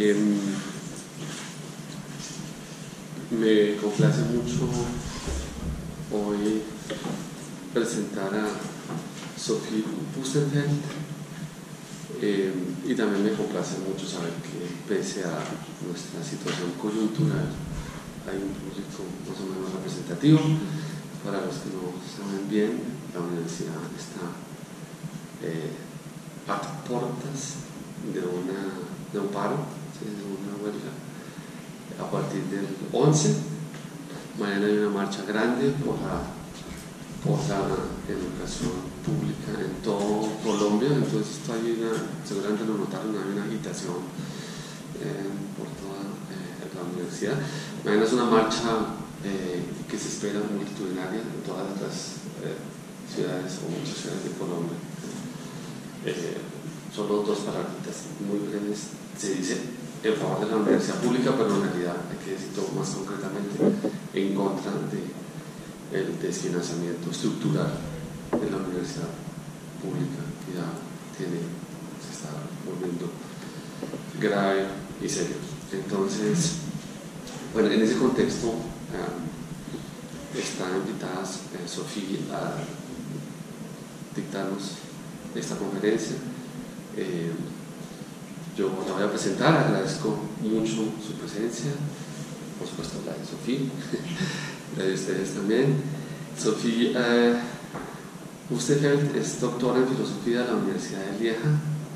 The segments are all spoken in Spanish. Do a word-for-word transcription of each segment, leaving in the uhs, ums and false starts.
Eh, me complace mucho hoy presentar a Sophie Bustenfeld, eh, y también me complace mucho saber que pese a nuestra situación coyuntural hay un público más o menos representativo. Para los que no saben bien, la universidad está eh, a puertas de, una, de un paro, ¿sí? De una huelga a partir del once. Mañana hay una marcha grande por la, por la educación pública en todo Colombia. Entonces esto hay una, seguramente lo notaron, hay una agitación eh, por toda eh, la universidad. Mañana es una marcha eh, que se espera multitudinaria en todas las eh, ciudades o muchas ciudades de Colombia. Eh, solo dos palabritas muy breves se dice en favor de la universidad pública, pero en realidad hay que decirlo más concretamente en contra del desfinanciamiento estructural de la universidad pública, que ya tiene, se está volviendo grave y serio. Entonces, bueno, en ese contexto eh, están invitadas eh, Sophie a dictarnos esta conferencia. Eh, yo la voy a presentar, agradezco mucho su presencia, por supuesto la de Sophie, la de ustedes también. Sophie eh, Bustenfeld es doctora en filosofía de la Universidad de Lieja,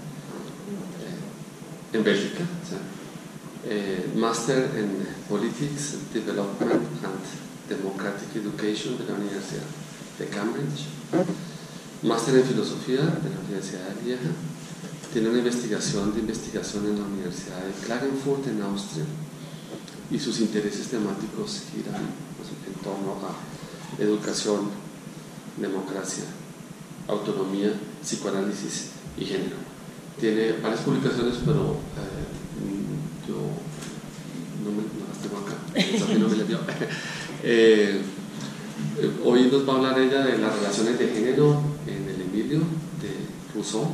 eh, en Bélgica, o sea, eh, Master en Politics, Development and Democratic Education de la Universidad de Cambridge, Máster en Filosofía de la Universidad de Lieja. Tiene una investigación de investigación en la Universidad de Klagenfurt en Austria, y sus intereses temáticos giran pues, en torno a educación, democracia, autonomía, psicoanálisis y género. Tiene varias publicaciones, pero eh, yo no, me, no las tengo acá, Sophie no me las dio. eh, hoy nos va a hablar ella de las relaciones de género en el Emilio de Rousseau.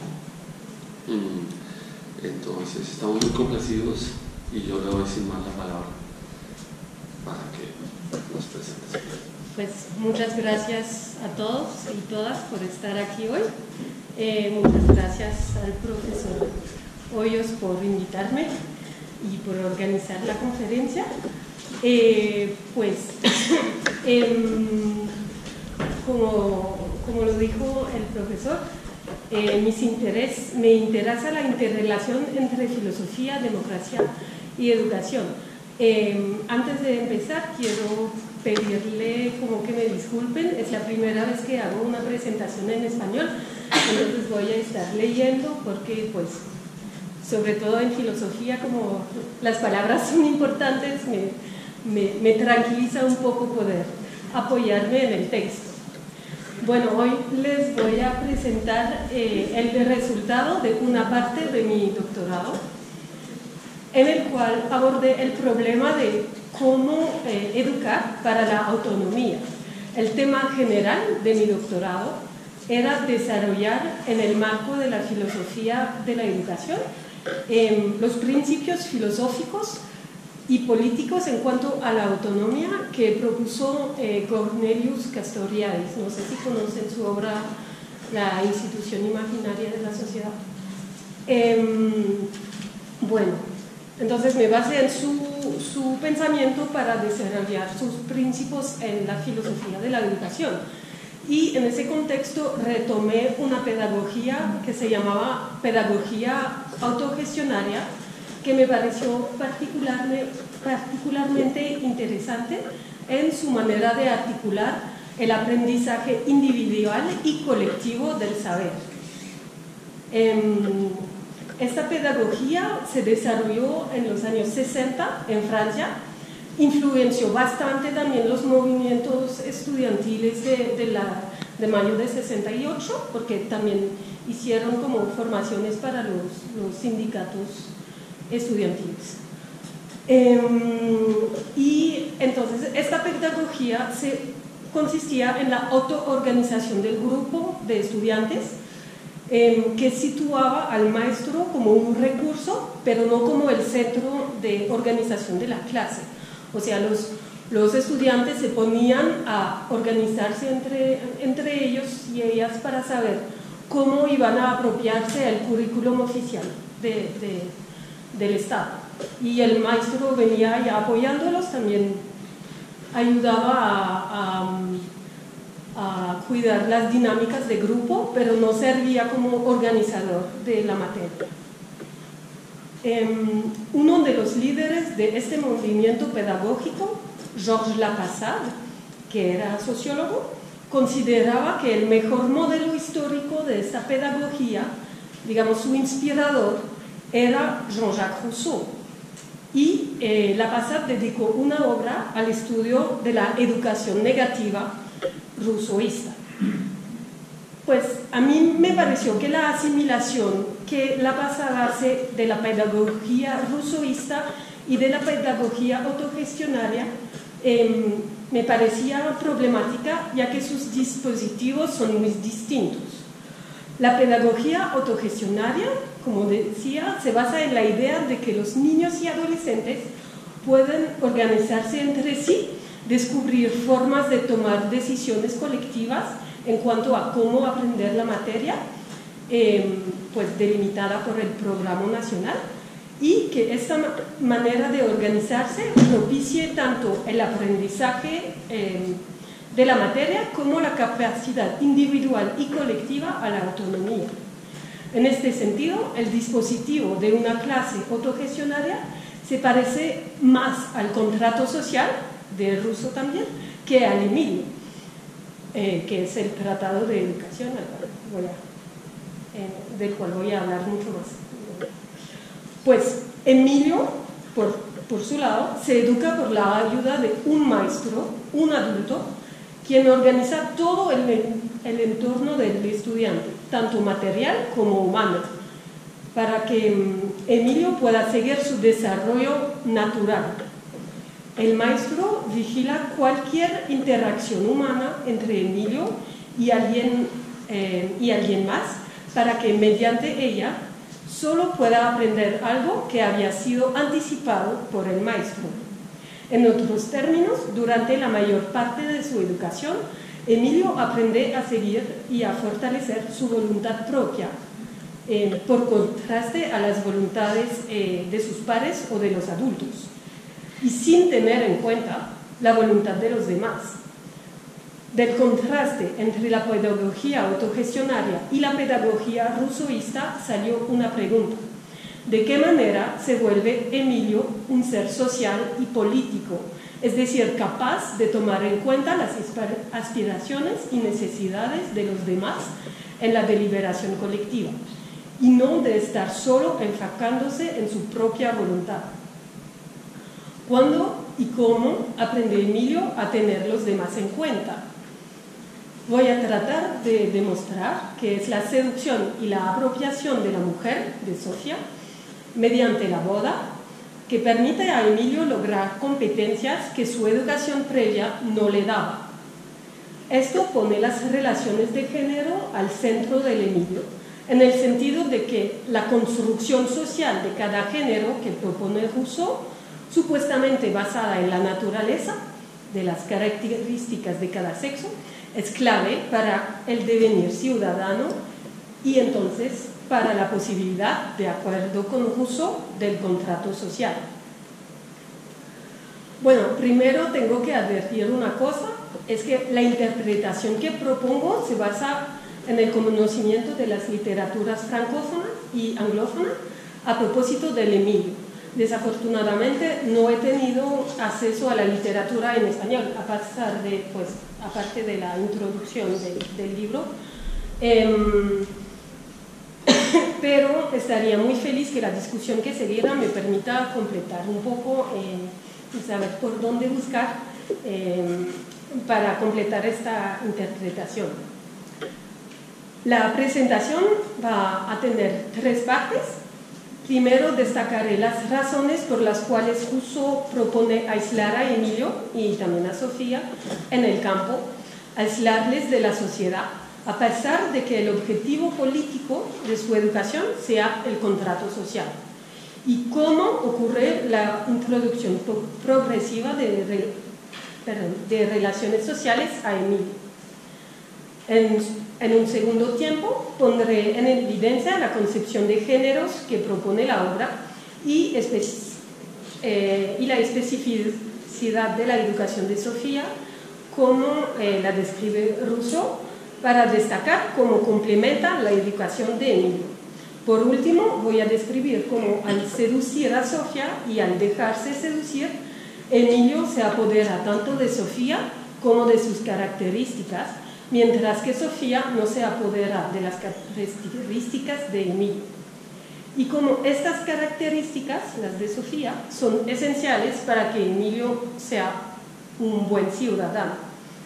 Entonces estamos muy complacidos y yo le doy sin más la palabra para que nos presentes. Pues muchas gracias a todos y todas por estar aquí hoy. Eh, muchas gracias al profesor Hoyos por invitarme y por organizar la conferencia. Eh, pues eh, como, como lo dijo el profesor, Eh, mis interés, me interesa la interrelación entre filosofía, democracia y educación. Eh, antes de empezar, quiero pedirle como que me disculpen, es la primera vez que hago una presentación en español, entonces voy a estar leyendo porque, pues, sobre todo en filosofía, como las palabras son importantes, me, me, me tranquiliza un poco poder apoyarme en el texto. Bueno, hoy les voy a presentar eh, el resultado de una parte de mi doctorado, en el cual abordé el problema de cómo eh, educar para la autonomía. El tema general de mi doctorado era desarrollar en el marco de la filosofía de la educación eh, los principios filosóficos y políticos en cuanto a la autonomía que propuso eh, Cornelius Castoriadis. No sé si conocen su obra La institución imaginaria de la sociedad. Eh, bueno, entonces me basé en su, su pensamiento para desarrollar sus principios en la filosofía de la educación. Y en ese contexto retomé una pedagogía que se llamaba pedagogía autogestionaria, que me pareció particularmente, particularmente interesante en su manera de articular el aprendizaje individual y colectivo del saber. Esta pedagogía se desarrolló en los años sesenta en Francia, influenció bastante también los movimientos estudiantiles de, de, la, de mayo de sesenta y ocho, porque también hicieron como formaciones para los, los sindicatos estudiantiles. Eh, y entonces esta pedagogía se consistía en la autoorganización del grupo de estudiantes eh, que situaba al maestro como un recurso, pero no como el centro de organización de la clase. O sea, los, los estudiantes se ponían a organizarse entre, entre ellos y ellas para saber cómo iban a apropiarse del currículum oficial de, de, del Estado. Y el maestro venía ya apoyándolos, también ayudaba a, a, a cuidar las dinámicas de grupo, pero no servía como organizador de la materia. Um, uno de los líderes de este movimiento pedagógico, Georges Lapassade, que era sociólogo, consideraba que el mejor modelo histórico de esta pedagogía, digamos su inspirador, era Jean-Jacques Rousseau. Y eh, Lapassade dedicó una obra al estudio de la educación negativa rousseauista. Pues a mí me pareció que la asimilación que Lapassade hace de la pedagogía rousseauista y de la pedagogía autogestionaria eh, me parecía problemática, ya que sus dispositivos son muy distintos. La pedagogía autogestionaria, como decía, se basa en la idea de que los niños y adolescentes pueden organizarse entre sí, descubrir formas de tomar decisiones colectivas en cuanto a cómo aprender la materia, eh, pues delimitada por el programa nacional, y que esta manera de organizarse propicie tanto el aprendizaje eh, de la materia como la capacidad individual y colectiva a la autonomía. En este sentido, el dispositivo de una clase autogestionaria se parece más al contrato social, de Rousseau también, que al Emilio, eh, que es el Tratado de Educación, voy a, eh, del cual voy a hablar mucho más. Pues Emilio, por, por su lado, se educa por la ayuda de un maestro, un adulto, quien organiza todo el, el entorno del estudiante, tanto material como humano, para que um, Emilio pueda seguir su desarrollo natural. El maestro vigila cualquier interacción humana entre Emilio y alguien, eh, y alguien más, para que mediante ella solo pueda aprender algo que había sido anticipado por el maestro. En otros términos, durante la mayor parte de su educación, Emilio aprende a seguir y a fortalecer su voluntad propia, eh, por contraste a las voluntades eh, de sus pares o de los adultos, y sin tener en cuenta la voluntad de los demás. Del contraste entre la pedagogía autogestionaria y la pedagogía rousseauista salió una pregunta: ¿de qué manera se vuelve Emilio un ser social y político, es decir, capaz de tomar en cuenta las aspiraciones y necesidades de los demás en la deliberación colectiva, y no de estar solo enfocándose en su propia voluntad? ¿Cuándo y cómo aprende Emilio a tener los demás en cuenta? Voy a tratar de demostrar que es la seducción y la apropiación de la mujer, de Sofía, mediante la boda, que permite a Emilio lograr competencias que su educación previa no le daba. Esto pone las relaciones de género al centro del Emilio, en el sentido de que la construcción social de cada género que propone Rousseau, supuestamente basada en la naturaleza de las características de cada sexo, es clave para el devenir ciudadano y entonces para la posibilidad, de acuerdo con Rousseau, del contrato social. Bueno, primero tengo que advertir una cosa, es que la interpretación que propongo se basa en el conocimiento de las literaturas francófonas y anglófonas a propósito del Emilio. Desafortunadamente no he tenido acceso a la literatura en español, a pesar de, pues, aparte de la introducción de, del libro. Eh, pero estaría muy feliz que la discusión que seguirá me permita completar un poco eh, y saber por dónde buscar eh, para completar esta interpretación. La presentación va a tener tres partes. Primero destacaré las razones por las cuales Rousseau propone aislar a Emilio y también a Sofía en el campo, aislarles de la sociedad, a pesar de que el objetivo político de su educación sea el contrato social. Y cómo ocurre la introducción pro progresiva de, re perdón, de relaciones sociales a Emilio. En, en un segundo tiempo pondré en evidencia la concepción de géneros que propone la obra y, eh, y la especificidad de la educación de Sofía, como eh, la describe Rousseau, para destacar cómo complementa la educación de Emilio. Por último, voy a describir cómo al seducir a Sofía y al dejarse seducir, Emilio se apodera tanto de Sofía como de sus características, mientras que Sofía no se apodera de las características de Emilio. Y como estas características, las de Sofía, son esenciales para que Emilio sea un buen ciudadano.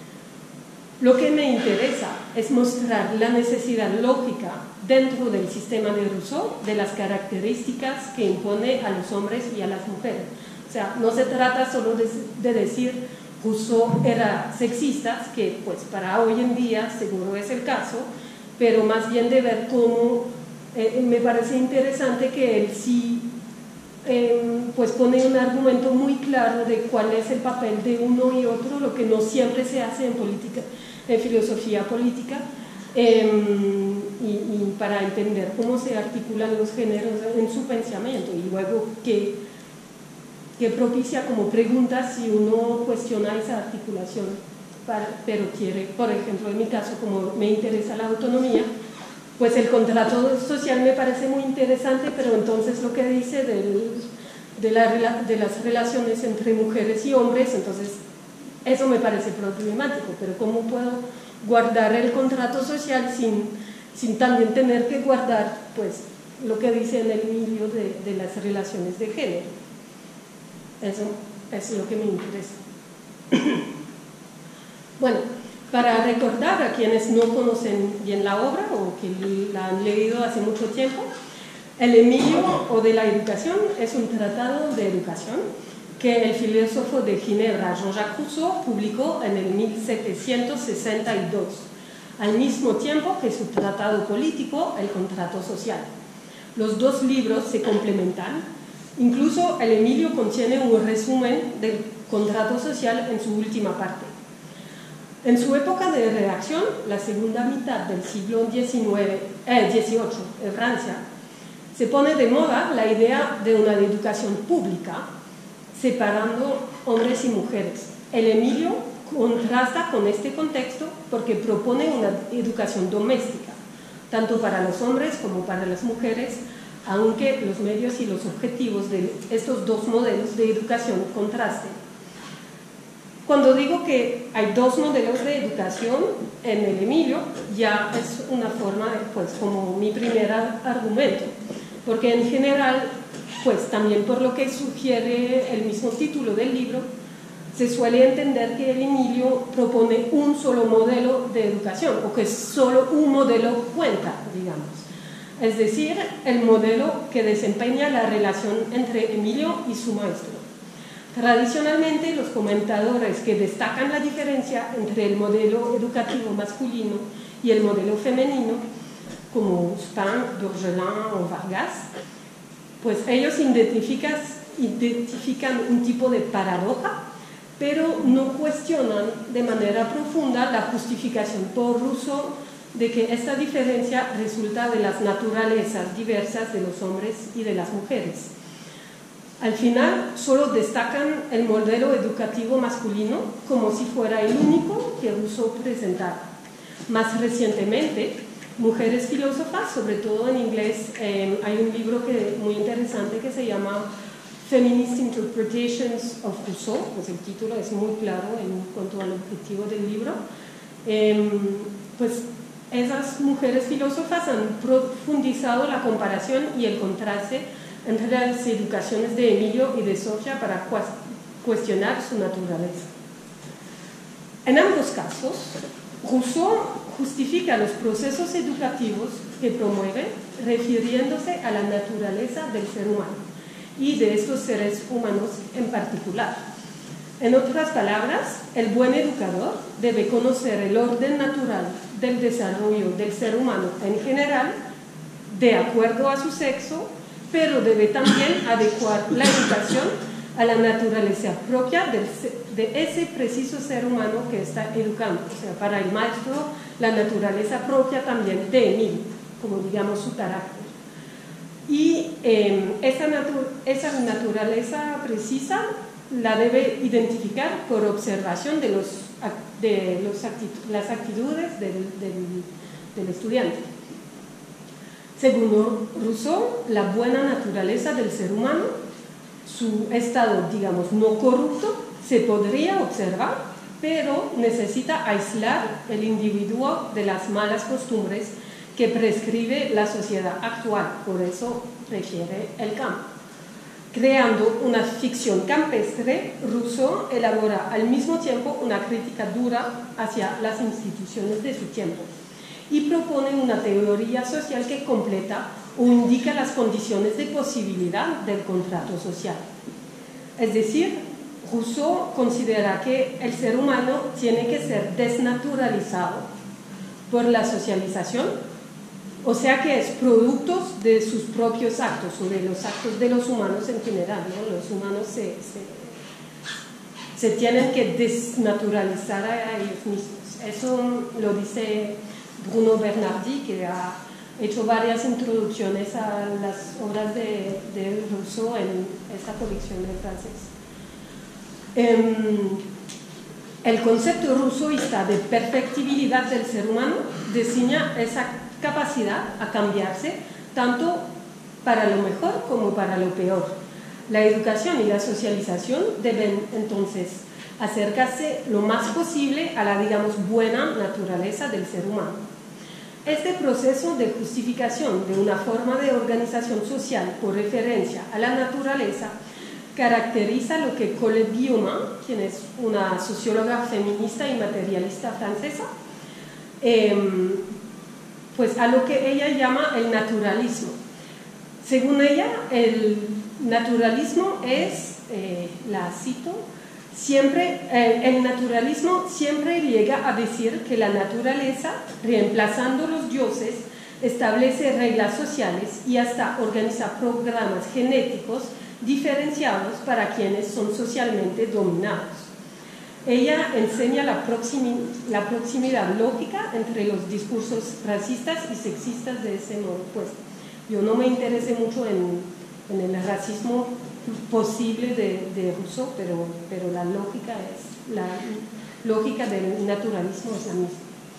Lo que me interesa es mostrar la necesidad lógica dentro del sistema de Rousseau de las características que impone a los hombres y a las mujeres. O sea, no se trata solo de, de decir Rousseau era sexista, que pues para hoy en día seguro es el caso, pero más bien de ver cómo eh, me parece interesante que él sí eh, pues pone un argumento muy claro de cuál es el papel de uno y otro, lo que no siempre se hace en política, en filosofía política, eh, y, y para entender cómo se articulan los géneros en su pensamiento, y luego que, que propicia como preguntas si uno cuestiona esa articulación, para, pero quiere, por ejemplo, en mi caso, como me interesa la autonomía, pues el contrato social me parece muy interesante, pero entonces lo que dice del, de, la, de las relaciones entre mujeres y hombres, entonces eso me parece problemático, pero ¿cómo puedo guardar el contrato social sin, sin también tener que guardar pues, lo que dice en el Emilio de, de las relaciones de género? Eso es lo que me interesa. Bueno, para recordar a quienes no conocen bien la obra o que la han leído hace mucho tiempo, el Emilio o de la educación es un tratado de educación que el filósofo de Ginebra, Jean-Jacques Rousseau, publicó en el mil setecientos sesenta y dos, al mismo tiempo que su tratado político, El contrato social. Los dos libros se complementan, incluso el Emilio contiene un resumen del contrato social en su última parte. En su época de redacción, la segunda mitad del siglo diecinueve, eh, dieciocho en Francia, se pone de moda la idea de una educación pública, separando hombres y mujeres. El Emilio contrasta con este contexto porque propone una educación doméstica, tanto para los hombres como para las mujeres, aunque los medios y los objetivos de estos dos modelos de educación contrasten. Cuando digo que hay dos modelos de educación en el Emilio, ya es una forma, de, pues como mi primer argumento, porque en general, pues también por lo que sugiere el mismo título del libro, se suele entender que el Emilio propone un solo modelo de educación, o que solo un modelo cuenta, digamos. Es decir, el modelo que desempeña la relación entre Emilio y su maestro. Tradicionalmente, los comentadores que destacan la diferencia entre el modelo educativo masculino y el modelo femenino, como Spin, Bourgelin o Vargas, pues ellos identifican, identifican un tipo de paradoja, pero no cuestionan de manera profunda la justificación por Rousseau de que esta diferencia resulta de las naturalezas diversas de los hombres y de las mujeres. Al final, solo destacan el modelo educativo masculino como si fuera el único que Rousseau presentaba. Más recientemente, mujeres filósofas, sobre todo en inglés, eh, hay un libro que, muy interesante que se llama Feminist Interpretations of Rousseau, pues el título es muy claro en cuanto al objetivo del libro. Eh, pues esas mujeres filósofas han profundizado la comparación y el contraste entre las educaciones de Emilio y de Sofía para cuestionar su naturaleza. En ambos casos, Rousseau justifica los procesos educativos que promueve refiriéndose a la naturaleza del ser humano y de estos seres humanos en particular. En otras palabras, el buen educador debe conocer el orden natural del desarrollo del ser humano en general, de acuerdo a su sexo, pero debe también adecuar la educación a la naturaleza propia del, de ese preciso ser humano que está educando. O sea, para el maestro, la naturaleza propia también de Emilio, como digamos su carácter. Y eh, esa, natu esa naturaleza precisa la debe identificar por observación de, los, de los actitud, las actitudes del, del, del estudiante. Según Rousseau, la buena naturaleza del ser humano, su estado, digamos, no corrupto, se podría observar, pero necesita aislar el individuo de las malas costumbres que prescribe la sociedad actual, por eso refiere el campo. Creando una ficción campestre, Rousseau elabora al mismo tiempo una crítica dura hacia las instituciones de su tiempo y propone una teoría social que completa o indica las condiciones de posibilidad del contrato social. Es decir, Rousseau considera que el ser humano tiene que ser desnaturalizado por la socialización, o sea que es producto de sus propios actos o de los actos de los humanos en general, ¿no? Los humanos se, se, se tienen que desnaturalizar a ellos mismos. Eso lo dice Bruno Bernardi, que ha hecho varias introducciones a las obras de, de Rousseau en esta colección en francés. Um, el concepto rousseauista de perfectibilidad del ser humano designa esa capacidad a cambiarse tanto para lo mejor como para lo peor. La educación y la socialización deben entonces acercarse lo más posible a la, digamos, buena naturaleza del ser humano. Este proceso de justificación de una forma de organización social por referencia a la naturaleza caracteriza lo que Colette Guillaumin, quien es una socióloga feminista y materialista francesa, eh, pues a lo que ella llama el naturalismo. Según ella, el naturalismo es, eh, la cito, siempre, eh, el naturalismo siempre llega a decir que la naturaleza, reemplazando los dioses, establece reglas sociales y hasta organiza programas genéticos diferenciados para quienes son socialmente dominados. Ella enseña la, proximi la proximidad lógica entre los discursos racistas y sexistas de ese modo. Pues yo no me interesé mucho en, en el racismo posible de, de Rousseau, pero, pero la lógica es la lógica del naturalismo es la misma.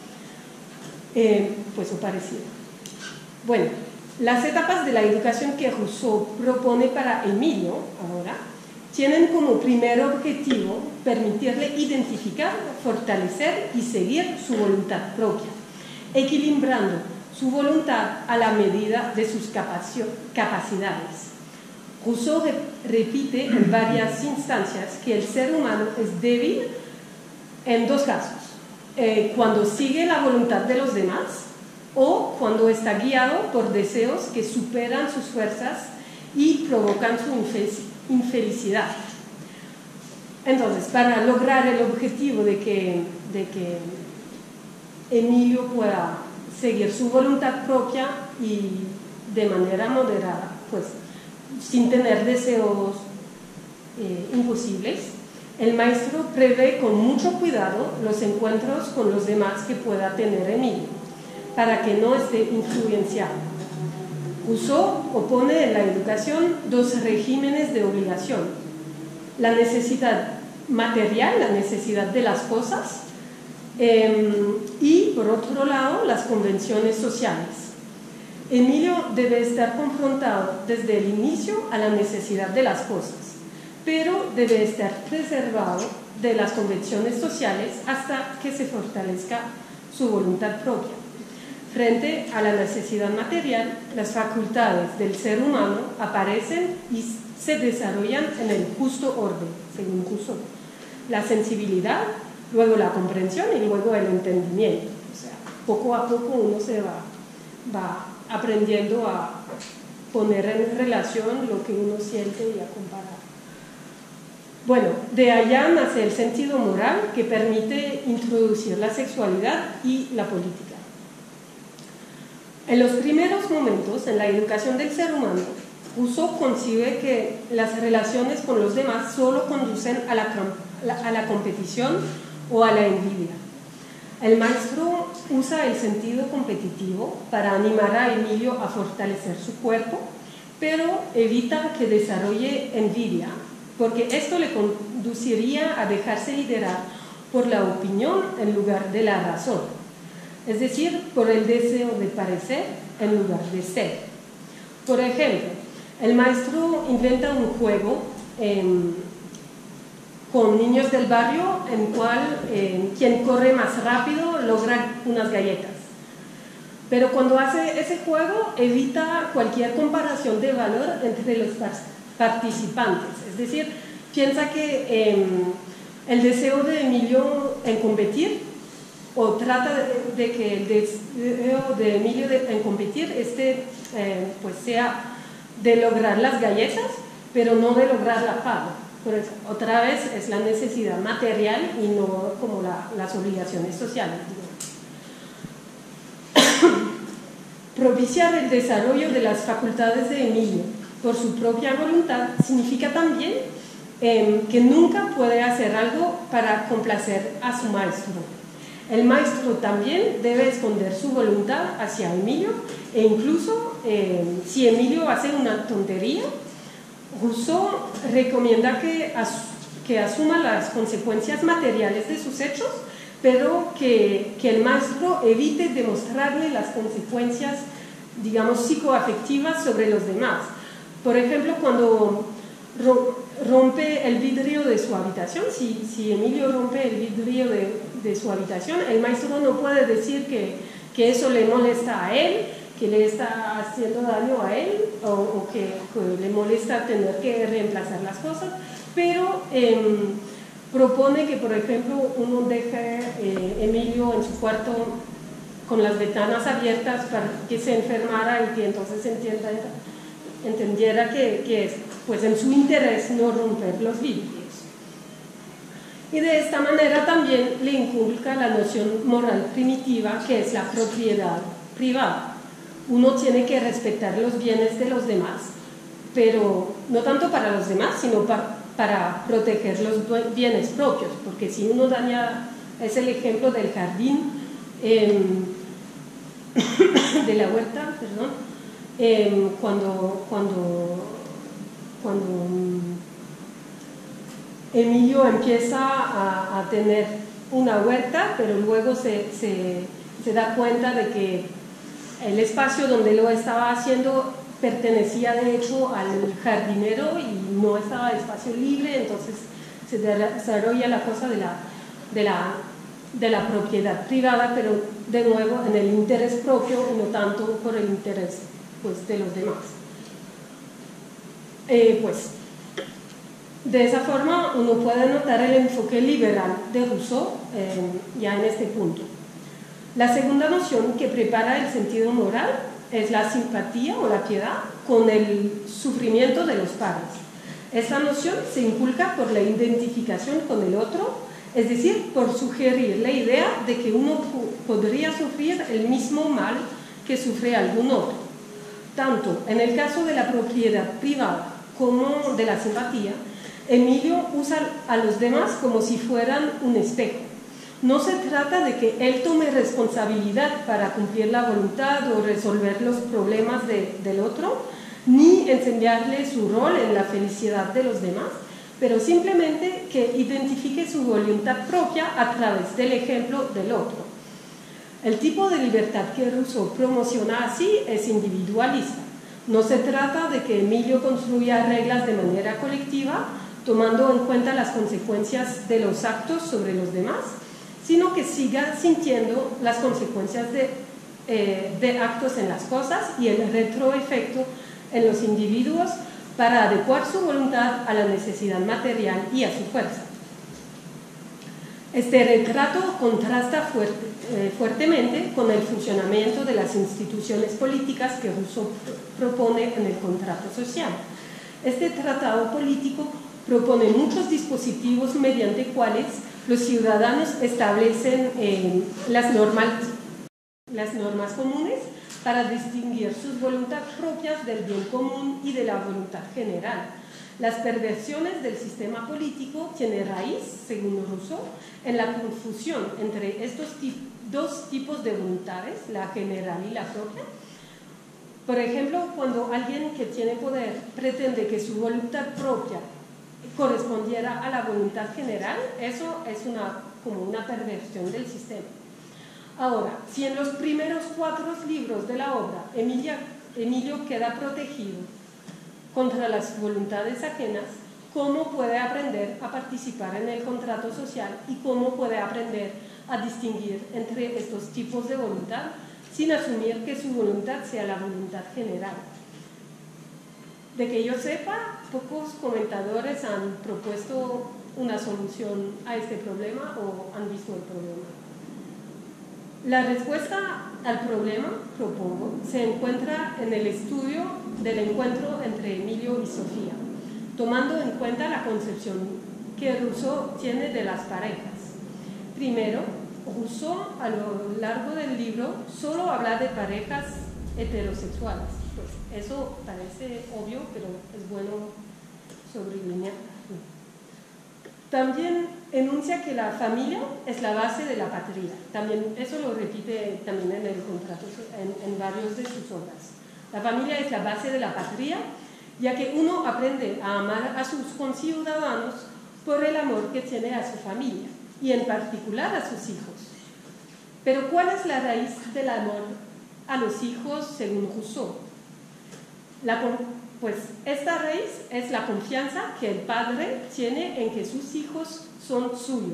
Eh, pues o parecido. Bueno, las etapas de la educación que Rousseau propone para Emilio ahora tienen como primer objetivo permitirle identificar, fortalecer y seguir su voluntad propia, equilibrando su voluntad a la medida de sus capacidades. Rousseau repite en varias instancias que el ser humano es débil en dos casos, eh, cuando sigue la voluntad de los demás o cuando está guiado por deseos que superan sus fuerzas y provocan su infelicidad. Entonces, para lograr el objetivo de que, de que Emilio pueda seguir su voluntad propia y de manera moderada, pues sin tener deseos eh, imposibles, el maestro prevé con mucho cuidado los encuentros con los demás que pueda tener Emilio, para que no esté influenciado. Rousseau opone en la educación dos regímenes de obligación: la necesidad material, la necesidad de las cosas, eh, y por otro lado las convenciones sociales. Emilio debe estar confrontado desde el inicio a la necesidad de las cosas, pero debe estar preservado de las convenciones sociales hasta que se fortalezca su voluntad propia. Frente a la necesidad material, las facultades del ser humano aparecen y se desarrollan en el justo orden, según Rousseau. La sensibilidad, luego la comprensión y luego el entendimiento. O sea, poco a poco uno se va, va aprendiendo a poner en relación lo que uno siente y a comparar. Bueno, de allá nace el sentido moral que permite introducir la sexualidad y la política. En los primeros momentos, en la educación del ser humano, Rousseau concibe que las relaciones con los demás solo conducen a la, a la competición o a la envidia. El maestro usa el sentido competitivo para animar a Emilio a fortalecer su cuerpo, pero evita que desarrolle envidia, porque esto le conduciría a dejarse liderar por la opinión en lugar de la razón, es decir, por el deseo de parecer en lugar de ser. Por ejemplo, el maestro inventa un juego eh, con niños del barrio en cual eh, quien corre más rápido logra unas galletas. Pero cuando hace ese juego evita cualquier comparación de valor entre los participantes. Es decir, piensa que eh, el deseo de Emilio en competir, o trata de, de que el deseo de Emilio de, en competir este, eh, pues sea de lograr las galletas, pero no de lograr la fama. Por eso, otra vez es la necesidad material y no como la, las obligaciones sociales. Propiciar el desarrollo de las facultades de Emilio por su propia voluntad significa también eh, que nunca puede hacer algo para complacer a su maestro. El maestro también debe esconder su voluntad hacia Emilio, e incluso eh, si Emilio hace una tontería, Rousseau recomienda que, as, que asuma las consecuencias materiales de sus hechos, pero que, que el maestro evite demostrarle las consecuencias, digamos, psicoafectivas sobre los demás. Por ejemplo, cuando rompe el vidrio de su habitación, si, si Emilio rompe el vidrio de, de su habitación, el maestro no puede decir que, que eso le molesta a él, que le está haciendo daño a él, o, o que, que le molesta tener que reemplazar las cosas, pero eh, propone que, por ejemplo, uno deje eh, Emilio en su cuarto con las ventanas abiertas para que se enfermara y que entonces entienda, entendiera que, que es pues en su interés no romper los vidrios. Y de esta manera también le inculca la noción moral primitiva, que es la propiedad privada. Uno tiene que respetar los bienes de los demás, pero no tanto para los demás, sino para, para proteger los bienes propios, porque si uno daña, es el ejemplo del jardín, eh, de la huerta, perdón, eh, cuando, cuando, cuando Emilio empieza a, a tener una huerta, pero luego se, se, se da cuenta de que el espacio donde lo estaba haciendo pertenecía de hecho al jardinero y no estaba espacio libre, entonces se desarrolla la cosa de la, de la, de la propiedad privada, pero de nuevo en el interés propio y no tanto por el interés pues, de los demás. Eh, pues, de esa forma uno puede notar el enfoque liberal de Rousseau eh, ya en este punto. La segunda noción que prepara el sentido moral es la simpatía o la piedad con el sufrimiento de los pares. Esta noción se inculca por la identificación con el otro, es decir, por sugerir la idea de que uno podría sufrir el mismo mal que sufre algún otro. Tanto en el caso de la propiedad privada como de la simpatía, Emilio usa a los demás como si fueran un espejo. No se trata de que él tome responsabilidad para cumplir la voluntad o resolver los problemas de, del otro, ni enseñarle su rol en la felicidad de los demás, pero simplemente que identifique su voluntad propia a través del ejemplo del otro. El tipo de libertad que Rousseau promociona así es individualista. No se trata de que Emilio construya reglas de manera colectiva, tomando en cuenta las consecuencias de los actos sobre los demás, sino que siga sintiendo las consecuencias de, eh, de actos en las cosas y el retroefecto en los individuos para adecuar su voluntad a la necesidad material y a su fuerza. Este retrato contrasta fuerte, eh, fuertemente con el funcionamiento de las instituciones políticas que Rousseau propone en el contrato social. Este tratado político propone muchos dispositivos mediante cuales los ciudadanos establecen eh, las, normas, las normas comunes para distinguir sus voluntades propias del bien común y de la voluntad general. Las perversiones del sistema político tienen raíz, según Rousseau, en la confusión entre estos tip dos tipos de voluntades, la general y la propia. Por ejemplo, cuando alguien que tiene poder pretende que su voluntad propia correspondiera a la voluntad general, eso es una, como una perversión del sistema. Ahora, si en los primeros cuatro libros de la obra Emilia, Emilio queda protegido contra las voluntades ajenas, ¿cómo puede aprender a participar en el contrato social y cómo puede aprender a distinguir entre estos tipos de voluntad sin asumir que su voluntad sea la voluntad general? De que yo sepa, pocos comentadores han propuesto una solución a este problema o han visto el problema. La respuesta al problema, propongo, se encuentra en el estudio del encuentro entre Emilio y Sofía, tomando en cuenta la concepción que Rousseau tiene de las parejas. Primero, Rousseau, a lo largo del libro, solo habla de parejas heterosexuales. Pues eso parece obvio, pero es bueno sobrellenar. También enuncia que la familia es la base de la patria. También, eso lo repite también en el contrato, en, en varios de sus obras. La familia es la base de la patria, ya que uno aprende a amar a sus conciudadanos por el amor que tiene a su familia, y en particular a sus hijos. Pero ¿cuál es la raíz del amor a los hijos según Rousseau? La, pues esta raíz es la confianza que el padre tiene en que sus hijos son suyos.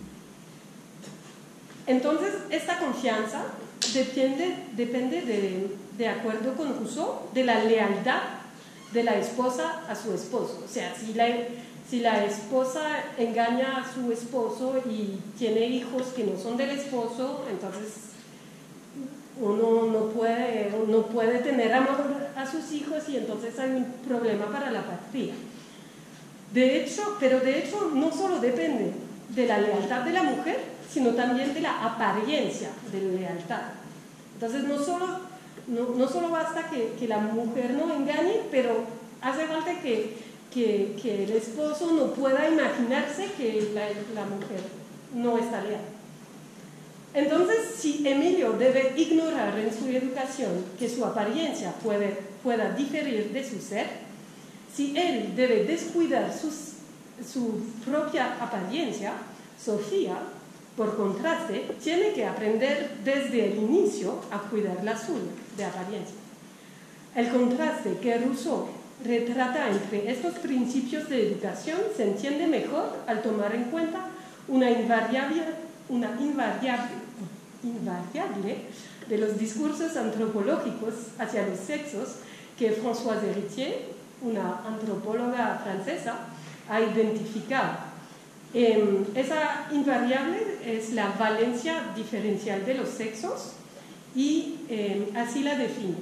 Entonces, esta confianza depende, depende de, de acuerdo con Rousseau, de la lealtad de la esposa a su esposo. O sea, si la, si la esposa engaña a su esposo y tiene hijos que no son del esposo, entonces uno no puede, no puede tener amor a sus hijos y entonces hay un problema para la patria. De hecho, pero de hecho no solo depende de la lealtad de la mujer, sino también de la apariencia de la lealtad. Entonces no solo, no, no solo basta que, que la mujer no engañe, pero hace falta que, que, que el esposo no pueda imaginarse que la, la mujer no está leal. Entonces, si Emilio debe ignorar en su educación que su apariencia puede, pueda diferir de su ser, si él debe descuidar sus, su propia apariencia, Sofía, por contraste, tiene que aprender desde el inicio a cuidar la suya de apariencia. El contraste que Rousseau retrata entre estos principios de educación se entiende mejor al tomar en cuenta una invariable, una invariable invariable de los discursos antropológicos hacia los sexos que Françoise Héritier, una antropóloga francesa, ha identificado. Eh, esa invariable es la valencia diferencial de los sexos y eh, así la define.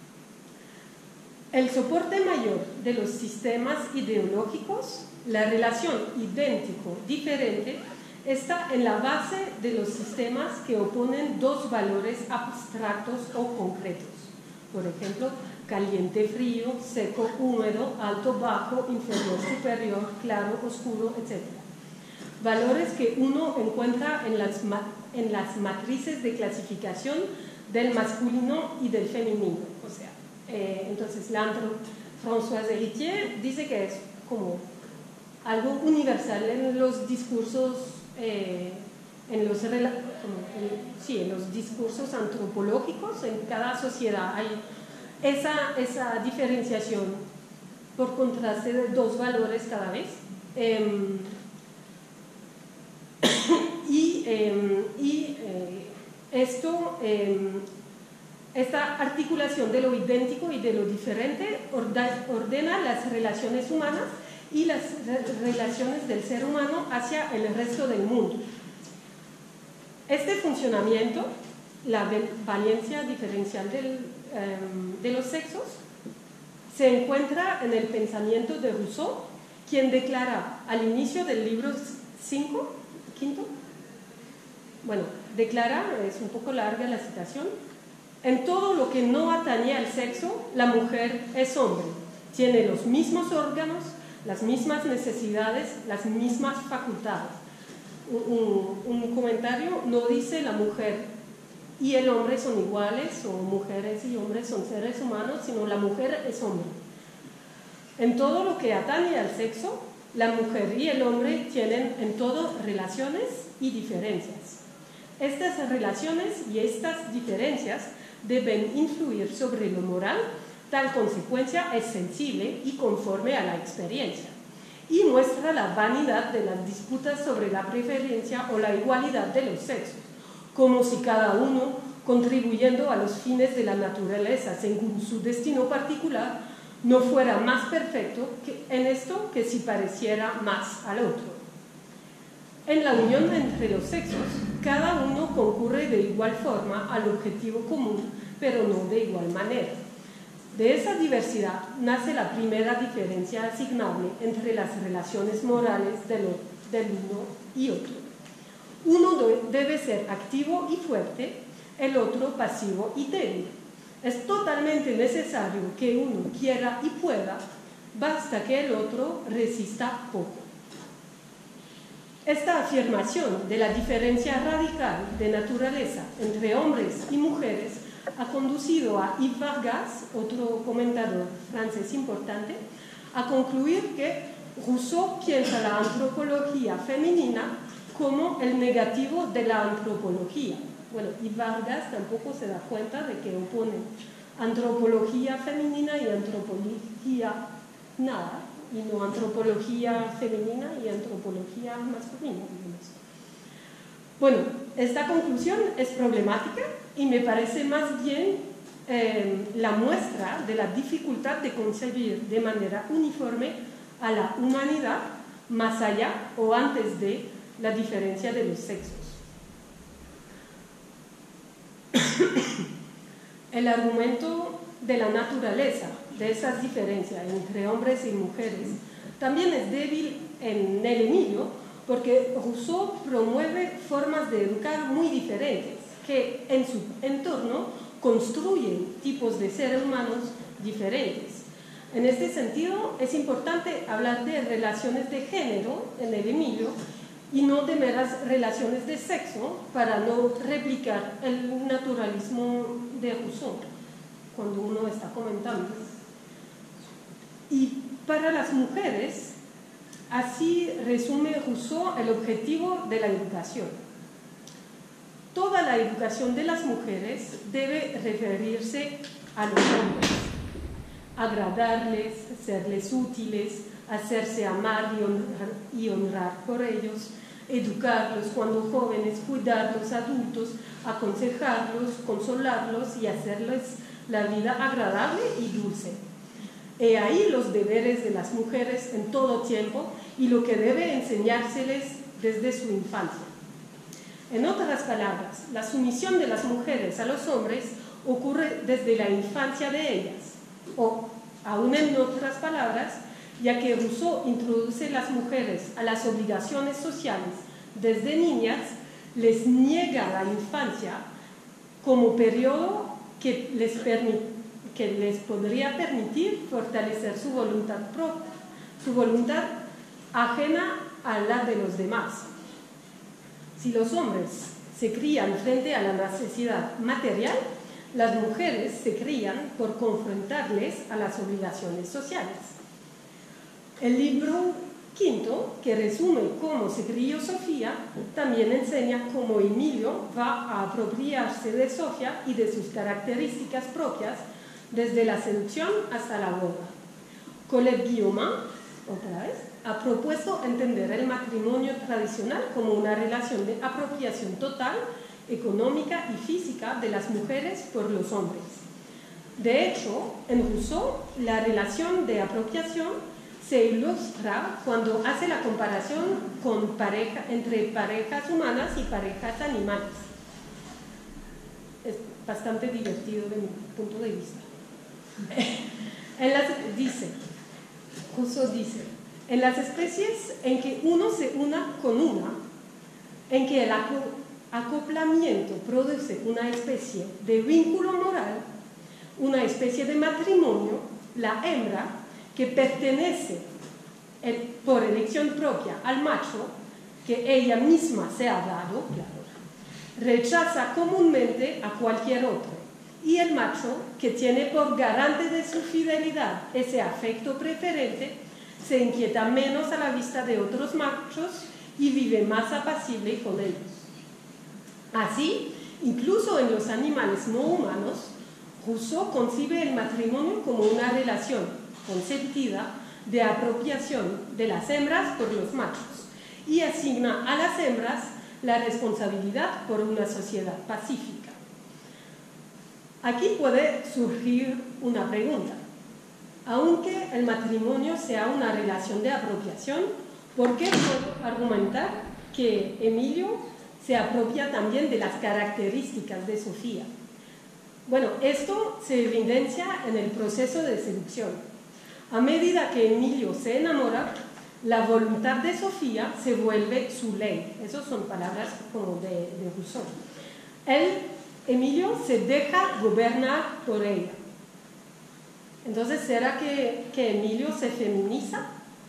El soporte mayor de los sistemas ideológicos, la relación idéntico-diferente, está en la base de los sistemas que oponen dos valores abstractos o concretos. Por ejemplo, caliente, frío, seco, húmedo, alto, bajo, inferior, superior, claro, oscuro, etcétera. Valores que uno encuentra en las, en las matrices de clasificación del masculino y del femenino. O sea, eh, entonces, la Françoise Héritier dice que es como algo universal en los discursos Eh, en, los, en, sí, en los discursos antropológicos, en cada sociedad hay esa, esa diferenciación por contraste de dos valores cada vez. Eh, y eh, y eh, esto, eh, esta articulación de lo idéntico y de lo diferente ordena las relaciones humanas y las relaciones del ser humano hacia el resto del mundo. Este funcionamiento, la valencia diferencial del, um, de los sexos, se encuentra en el pensamiento de Rousseau quien declara al inicio del libro cinco, quinto, bueno, declara, es un poco larga la citación: en todo lo que no atañe al sexo, la mujer es hombre, tiene los mismos órganos, las mismas necesidades, las mismas facultades. Un, un, un comentario no dice la mujer y el hombre son iguales, o mujeres y hombres son seres humanos, sino la mujer es hombre. En todo lo que atañe al sexo, la mujer y el hombre tienen en todo relaciones y diferencias. Estas relaciones y estas diferencias deben influir sobre lo moral, tal consecuencia es sensible y conforme a la experiencia, y muestra la vanidad de las disputas sobre la preferencia o la igualdad de los sexos, como si cada uno, contribuyendo a los fines de la naturaleza según su destino particular, no fuera más perfecto que en esto que si pareciera más al otro. En la unión entre los sexos, cada uno concurre de igual forma al objetivo común, pero no de igual manera. De esa diversidad nace la primera diferencia asignable entre las relaciones morales del, del uno y otro. Uno debe ser activo y fuerte, el otro pasivo y débil. Es totalmente necesario que uno quiera y pueda, basta que el otro resista poco. Esta afirmación de la diferencia radical de naturaleza entre hombres y mujeres ha conducido a Yves Vargas, otro comentador francés importante, a concluir que Rousseau piensa la antropología femenina como el negativo de la antropología. Bueno, y Vargas tampoco se da cuenta de que opone antropología femenina y antropología nada, y no antropología femenina y antropología masculina, digamos. Bueno, esta conclusión es problemática y me parece más bien eh, la muestra de la dificultad de concebir de manera uniforme a la humanidad más allá o antes de la diferencia de los sexos. El argumento de la naturaleza de esas diferencias entre hombres y mujeres también es débil en el Emilio, porque Rousseau promueve formas de educar muy diferentes que en su entorno construyen tipos de seres humanos diferentes. En este sentido, es importante hablar de relaciones de género en el Emilio y no de meras relaciones de sexo, para no replicar el naturalismo de Rousseau cuando uno está comentando. Y para las mujeres, así resume Rousseau el objetivo de la educación. Toda la educación de las mujeres debe referirse a los hombres, agradarles, serles útiles, hacerse amar y honrar, y honrar por ellos, educarlos cuando jóvenes, cuidarlos adultos, aconsejarlos, consolarlos y hacerles la vida agradable y dulce. He ahí los deberes de las mujeres en todo tiempo y lo que debe enseñárseles desde su infancia. En otras palabras, la sumisión de las mujeres a los hombres ocurre desde la infancia de ellas, o aún en otras palabras, ya que Rousseau introduce las mujeres a las obligaciones sociales desde niñas, les niega la infancia como periodo que les, que les podría permitir fortalecer su voluntad propia, su voluntad ajena a la de los demás. Si los hombres se crían frente a la necesidad material, las mujeres se crían por confrontarles a las obligaciones sociales. El libro quinto, que resume cómo se crió Sofía, también enseña cómo Emilio va a apropiarse de Sofía y de sus características propias desde la seducción hasta la boda. Colette Guillaumin, otra vez, ha propuesto entender el matrimonio tradicional como una relación de apropiación total, económica y física de las mujeres por los hombres. De hecho, en Rousseau, la relación de apropiación se ilustra cuando hace la comparación con pareja, entre parejas humanas y parejas animales. Es bastante divertido de mi punto de vista. Él dice, Rousseau dice, En las especies en que uno se una con una, en que el acoplamiento produce una especie de vínculo moral, una especie de matrimonio, la hembra, que pertenece el, por elección propia al macho, que ella misma se ha dado, claro, rechaza comúnmente a cualquier otro, y el macho, que tiene por garante de su fidelidad ese afecto preferente, se inquieta menos a la vista de otros machos y vive más apacible con ellos. Así, incluso en los animales no humanos, Rousseau concibe el matrimonio como una relación consentida de apropiación de las hembras por los machos y asigna a las hembras la responsabilidad por una sociedad pacífica. Aquí puede surgir una pregunta. Aunque el matrimonio sea una relación de apropiación, ¿por qué puedo argumentar que Emilio se apropia también de las características de Sofía? Bueno, esto se evidencia en el proceso de seducción. A medida que Emilio se enamora, la voluntad de Sofía se vuelve su ley. Esas son palabras como de, de Rousseau. Él, Emilio, se deja gobernar por ella. Entonces, ¿será que, que Emilio se feminiza?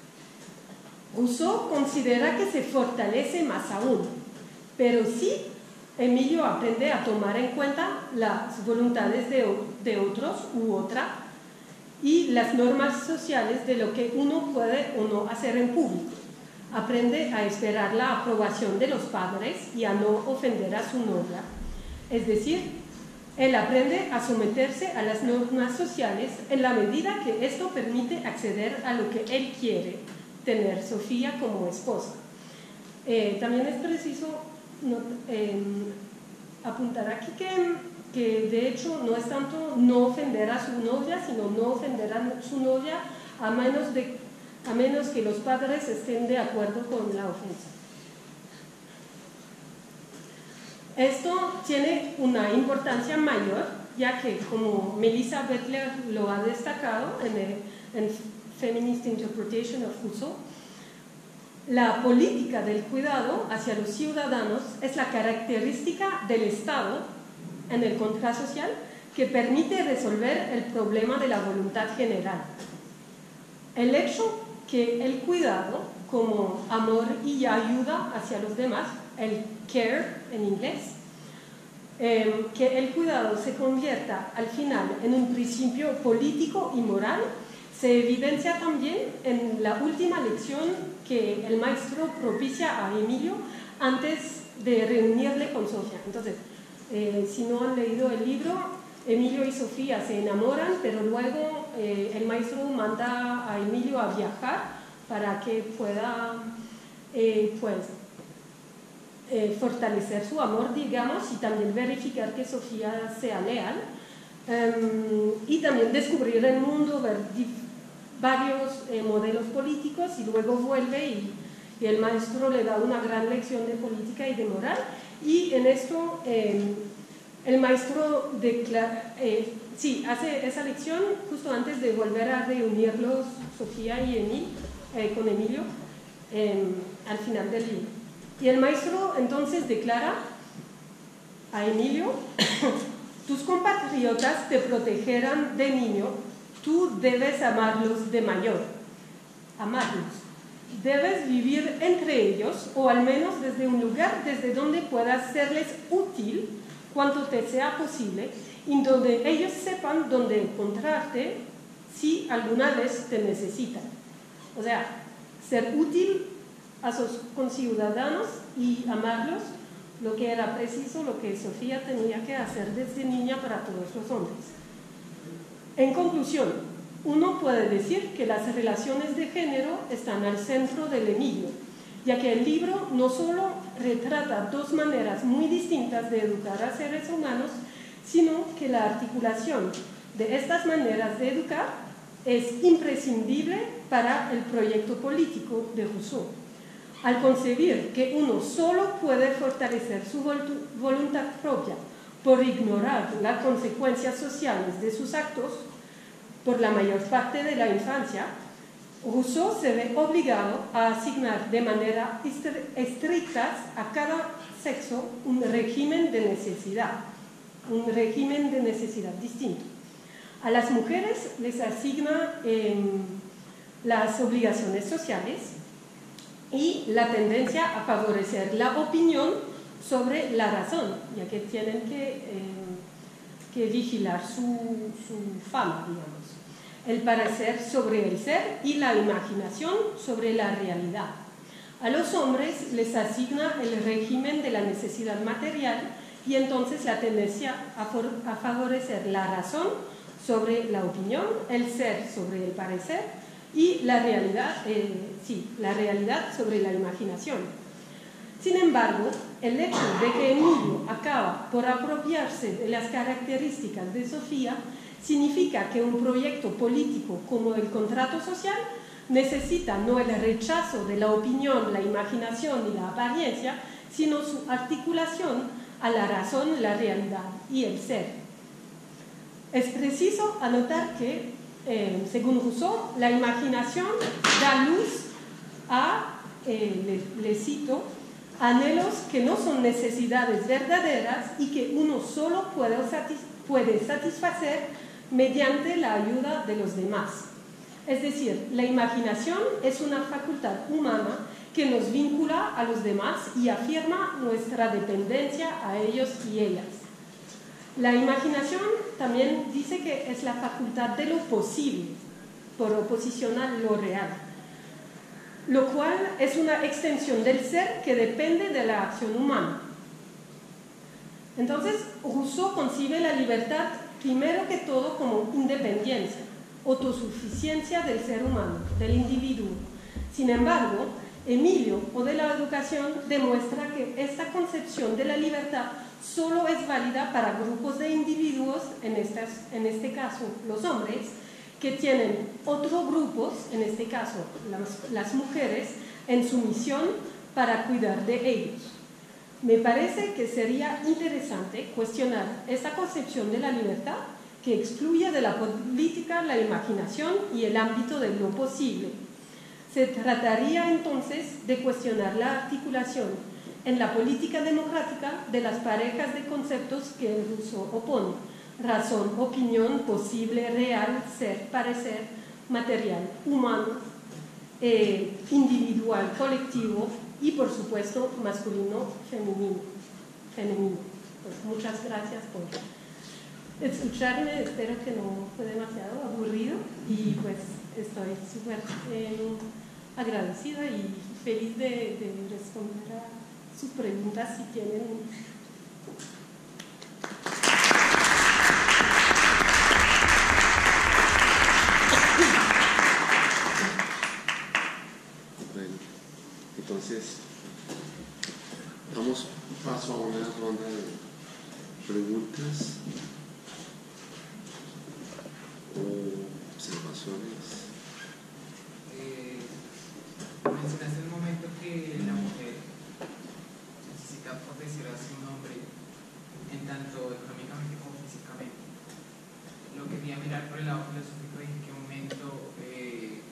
Rousseau considera que se fortalece más aún, pero sí Emilio aprende a tomar en cuenta las voluntades de, de otros u otra y las normas sociales de lo que uno puede o no hacer en público. Aprende a esperar la aprobación de los padres y a no ofender a su novia. Es decir, él aprende a someterse a las normas sociales en la medida que esto permite acceder a lo que él quiere, tener Sofía como esposa. Eh, también es preciso no, eh, apuntar aquí que, que de hecho no es tanto no ofender a su novia, sino no ofender a su novia a menos, de, a menos que los padres estén de acuerdo con la ofensa. Esto tiene una importancia mayor, ya que, como Melissa Bettler lo ha destacado en, el, en Feminist Interpretation of Rousseau, la política del cuidado hacia los ciudadanos es la característica del Estado en el contrato social que permite resolver el problema de la voluntad general. El hecho que el cuidado, como amor y ayuda hacia los demás, el care en inglés, eh, que el cuidado se convierta al final en un principio político y moral, se evidencia también en la última lección que el maestro propicia a Emilio antes de reunirle con Sofía. Entonces, eh, si no han leído el libro, Emilio y Sofía se enamoran, pero luego eh, el maestro manda a Emilio a viajar para que pueda eh, pues, eh, fortalecer su amor, digamos, y también verificar que Sofía sea leal, um, y también descubrir el mundo, ver varios eh, modelos políticos, y luego vuelve y, y el maestro le da una gran lección de política y de moral, y en esto eh, el maestro declara, eh, sí, hace esa lección justo antes de volver a reunirlos Sofía y Emil, eh, con Emilio eh, al final del libro. Y el maestro entonces declara a Emilio: tus compatriotas te protegerán de niño, tú debes amarlos de mayor. Amarlos. Debes vivir entre ellos, o al menos desde un lugar desde donde puedas serles útil cuanto te sea posible, y donde ellos sepan dónde encontrarte si alguna vez te necesitan. O sea, ser útil a sus conciudadanos y amarlos, lo que era preciso, lo que Sofía tenía que hacer desde niña para todos los hombres. En conclusión, uno puede decir que las relaciones de género están al centro del Emilio, ya que el libro no solo retrata dos maneras muy distintas de educar a seres humanos, sino que la articulación de estas maneras de educar es imprescindible para el proyecto político de Rousseau. Al concebir que uno solo puede fortalecer su voluntad propia por ignorar las consecuencias sociales de sus actos por la mayor parte de la infancia, Rousseau se ve obligado a asignar de manera estricta a cada sexo un régimen de necesidad, un régimen de necesidad distinto. A las mujeres les asigna eh, las obligaciones sociales y la tendencia a favorecer la opinión sobre la razón, ya que tienen que, eh, que vigilar su, su fama, digamos. El parecer sobre el ser y la imaginación sobre la realidad. A los hombres les asigna el régimen de la necesidad material y entonces la tendencia a, for, a favorecer la razón sobre la opinión, el ser sobre el parecer y la realidad, eh, sí, la realidad sobre la imaginación. Sin embargo, el hecho de que Emilio acaba por apropiarse de las características de Sofía significa que un proyecto político como el contrato social necesita no el rechazo de la opinión, la imaginación y la apariencia, sino su articulación a la razón, la realidad y el ser. Es preciso anotar que, eh, según Rousseau, la imaginación da luz a, eh, le, le cito, anhelos que no son necesidades verdaderas y que uno solo puede, satis puede satisfacer mediante la ayuda de los demás. Es decir, la imaginación es una facultad humana que nos vincula a los demás y afirma nuestra dependencia a ellos y ellas. La imaginación también dice que es la facultad de lo posible, por oposición a lo real, lo cual es una extensión del ser que depende de la acción humana. Entonces, Rousseau concibe la libertad primero que todo como independencia, autosuficiencia del ser humano, del individuo. Sin embargo, Emilio, o de la educación, demuestra que esta concepción de la libertad solo es válida para grupos de individuos, en, estas, en este caso los hombres, que tienen otros grupos, en este caso las, las mujeres, en su misión para cuidar de ellos. Me parece que sería interesante cuestionar esta concepción de la libertad que excluye de la política la imaginación y el ámbito de lo posible. Se trataría entonces de cuestionar la articulación en la política democrática de las parejas de conceptos que Rousseau opone: razón, opinión, posible, real, ser, parecer, material, humano, eh, individual, colectivo y por supuesto masculino, femenino. femenino. Pues muchas gracias por escucharme, espero que no fue demasiado aburrido y pues estoy súper eh, agradecida y feliz de, de responder a sus preguntas si tienen. Bueno, entonces damos paso a una ronda de preguntas o observaciones. Eh, mencionaste en un momento que la mujer necesita, por decirlo así, un hombre en tanto económicamente como físicamente. Lo quería mirar por el lado filosófico y en qué momento eh,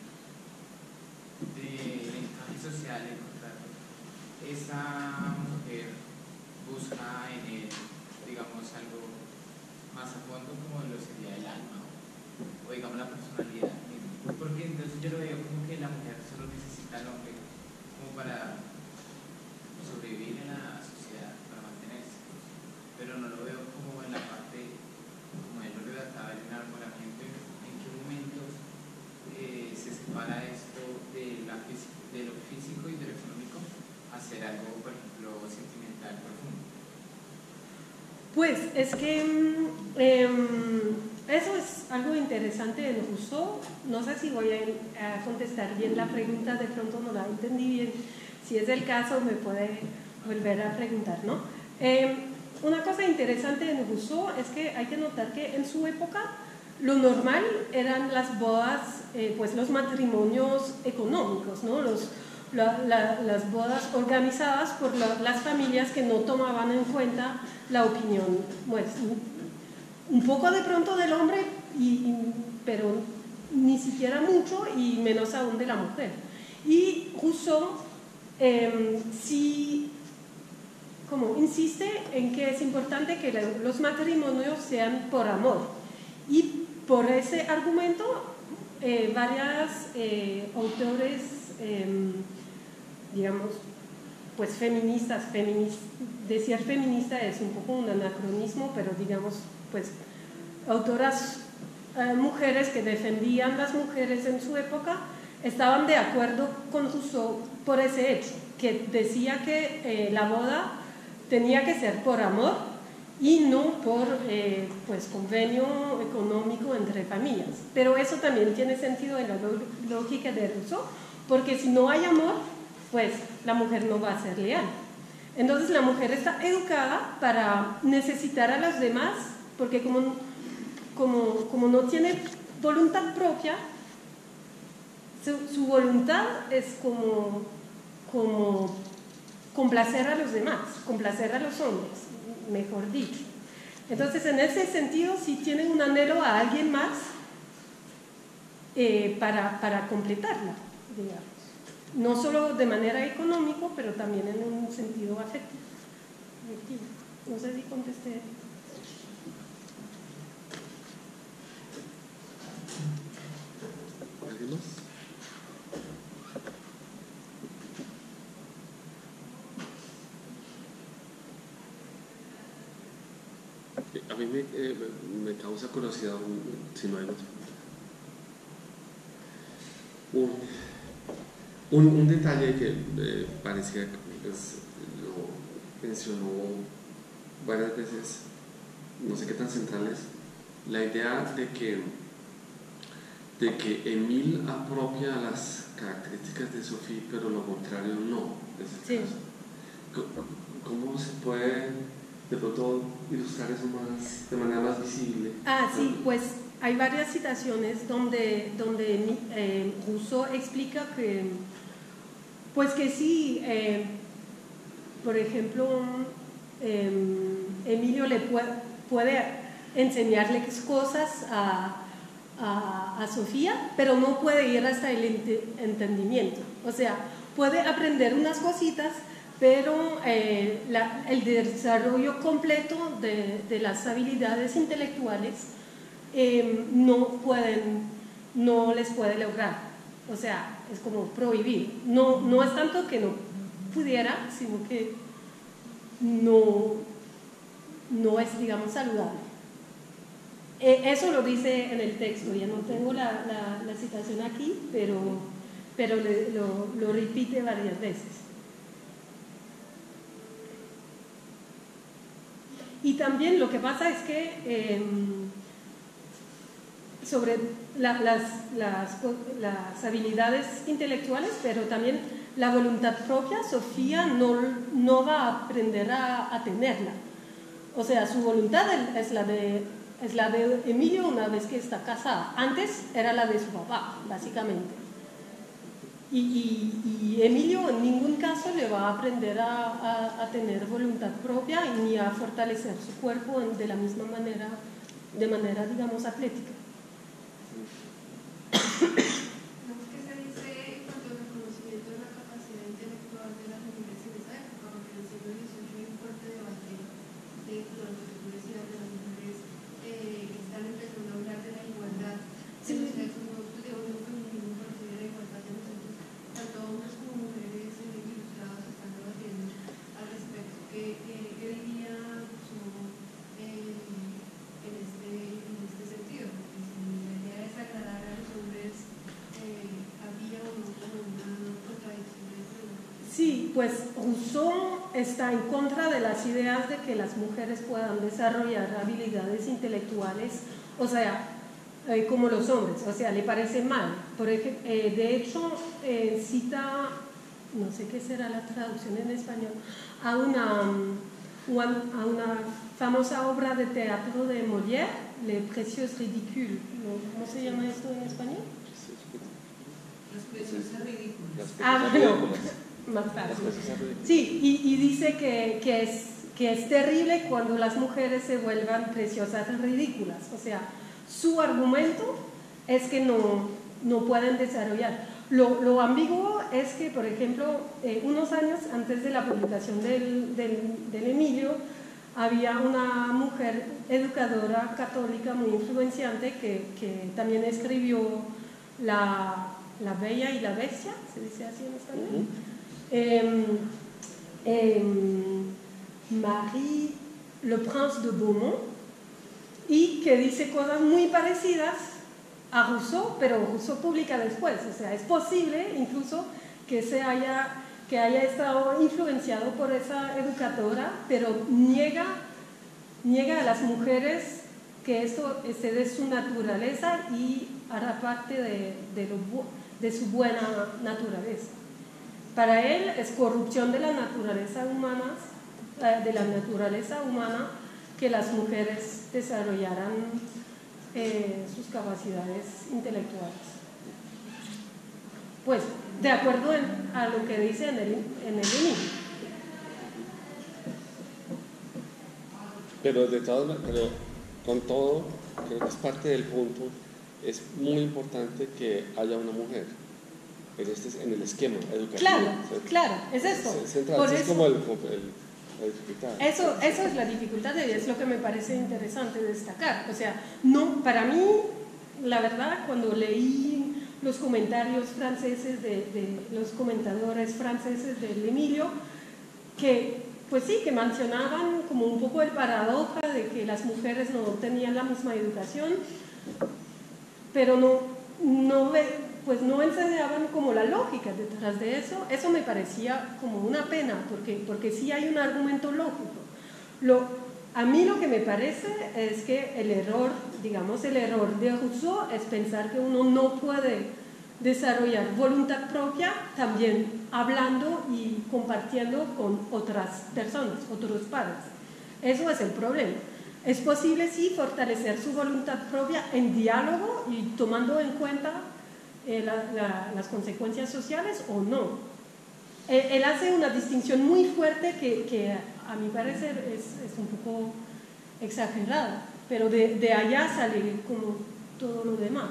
del encaje social encontrar esa mujer busca en él, digamos, algo más a fondo como lo sería el alma o digamos la personalidad, porque entonces yo lo veo como que la mujer solo necesita al hombre como para sobrevivir en la sociedad, para mantenerse, pero no lo veo como en la parte, como él lo relataba en el enamoramiento, en qué momentos eh, se separa esto de, la, de lo físico y de lo económico a ser algo, por ejemplo, sentimental profundo. Pues es que eh, eso es algo interesante en Rousseau. No sé si voy a, a contestar bien la pregunta, de pronto no la entendí bien. Si es el caso, me puede volver a preguntar, ¿no? Eh, una cosa interesante en Rousseau es que hay que notar que en su época lo normal eran las bodas, eh, pues los matrimonios económicos, ¿no? Los, la, la, las bodas organizadas por la, las familias que no tomaban en cuenta la opinión, pues, un poco de pronto del hombre, y, y, pero ni siquiera mucho y menos aún de la mujer. Y Rousseau eh, sí como insiste en que es importante que los matrimonios sean por amor, y por ese argumento eh, varios eh, autores eh, digamos pues feministas, feminist, decir feminista es un poco un anacronismo, pero digamos pues autoras eh, mujeres que defendían las mujeres en su época estaban de acuerdo con Rousseau por ese hecho, que decía que eh, la boda tenía que ser por amor y no por eh, pues, convenio económico entre familias. Pero eso también tiene sentido en la lógica de Rousseau, porque si no hay amor, pues la mujer no va a ser leal. Entonces la mujer está educada para necesitar a los demás, porque como, como, como no tiene voluntad propia, su, su voluntad es como, como complacer a los demás, complacer a los hombres, mejor dicho. Entonces, en ese sentido, sí tienen un anhelo a alguien más eh, para, para completarla, digamos. No solo de manera económica, pero también en un sentido afectivo. No sé si contesté. ¿Alguien más? A mí me, eh, me causa curiosidad, un, si no hay más. Un, un, un detalle que eh, parecía que pues, lo mencionó varias veces, no sé qué tan central es, la idea de que, de que Emile apropia las características de Sophie, pero lo contrario no es el Sí. caso. ¿Cómo se puede de pronto ilustrar eso más, de manera más visible? Ah, sí, pues hay varias citaciones donde, donde eh, Rousseau explica que, pues que sí, eh, por ejemplo, eh, Emilio le puede, puede enseñarle cosas a, a, a Sofía, pero no puede ir hasta el ent entendimiento. O sea, puede aprender unas cositas, pero eh, la, el desarrollo completo de, de las habilidades intelectuales eh, no pueden, no les puede lograr. O sea, es como prohibir. No, no es tanto que no pudiera, sino que no, no es, digamos, saludable. Eh, eso lo dice en el texto, ya no tengo la, la, la citación aquí, pero, pero le, lo, lo repite varias veces. Y también lo que pasa es que eh, sobre la, las, las, las habilidades intelectuales, pero también la voluntad propia, Sofía no, no va a aprender a, a tenerla. O sea, su voluntad es la, de, es la de Emilio una vez que está casada. Antes era la de su papá, básicamente. Y, y, y Emilio en ningún caso le va a aprender a, a, a tener voluntad propia ni a fortalecer su cuerpo de la misma manera, de manera, digamos, atlética. ¿Qué se dice en cuanto al reconocimiento de la capacidad intelectual de las mujeres en esa época? Porque en el siglo dieciocho hay un fuerte debate de lo que tú decías de las mujeres eh, que están empezando a hablar de la igualdad de los sexos, no de un feminismo, pero sí de la igualdad de los sexos. Tanto hombres como mujeres eh, ilustrados están debatiendo al respecto. ¿Qué, qué, qué diría su, eh, en, este, en este sentido? Porque si la idea es agradar a los hombres, eh, ¿había o no como una contradicción entre los? Sí, pues Rousseau está en contra de las ideas de que las mujeres puedan desarrollar habilidades intelectuales, o sea, Eh, como los hombres, o sea, le parece mal. Por ejemplo, eh, de hecho, eh, cita, no sé qué será la traducción en español, a una, a una famosa obra de teatro de Molière, Les Précieuses Ridicules. ¿Cómo se llama esto en español? Las preciosas ridículas. Ah, bueno, más fácil. Sí, y, y dice que, que, es, que es terrible cuando las mujeres se vuelvan preciosas ridículas, o sea, su argumento es que no, no pueden desarrollar. Lo, lo ambiguo es que, por ejemplo, eh, unos años antes de la publicación del, del, del Emilio, había una mujer educadora católica muy influenciante que, que también escribió la, la Bella y la Bestia, ¿se dice así en español? Uh-huh. eh, eh, Marie Le Prince de Beaumont, y que dice cosas muy parecidas a Rousseau, pero Rousseau publica después. O sea, es posible incluso que se haya, que haya estado influenciado por esa educadora, pero niega, niega a las mujeres que esto esté de su naturaleza y hará parte de, de, lo, de su buena naturaleza. Para él es corrupción de la naturaleza humana, de la naturaleza humana que las mujeres desarrollaran eh, sus capacidades intelectuales. Pues, de acuerdo en, a lo que dice en el, en el Emilio. Pero de todas maneras, con todo, creo que es parte del punto, es muy importante que haya una mujer en, este, en el esquema educativo. Claro, ¿sí? Claro, es eso. Es, central, Por es eso, como el, el, la dificultad. Eso, eso es la dificultad y es lo que me parece interesante destacar. O sea, no, para mí, la verdad, cuando leí los comentarios franceses de, de los comentadores franceses del Emilio, que pues sí, que mencionaban como un poco el paradoja de que las mujeres no tenían la misma educación, pero no, no, pues no enseñaban como la lógica detrás de eso. Eso me parecía como una pena, porque, porque sí hay un argumento lógico. Lo, a mí lo que me parece es que el error, digamos, el error de Rousseau es pensar que uno no puede desarrollar voluntad propia también hablando y compartiendo con otras personas, otros padres. Eso es el problema. Es posible, sí, fortalecer su voluntad propia en diálogo y tomando en cuenta eh, la, la, las consecuencias sociales o no. Él, él hace una distinción muy fuerte que, que a mi parecer es, es un poco exagerada, pero de, de allá sale como todo lo demás.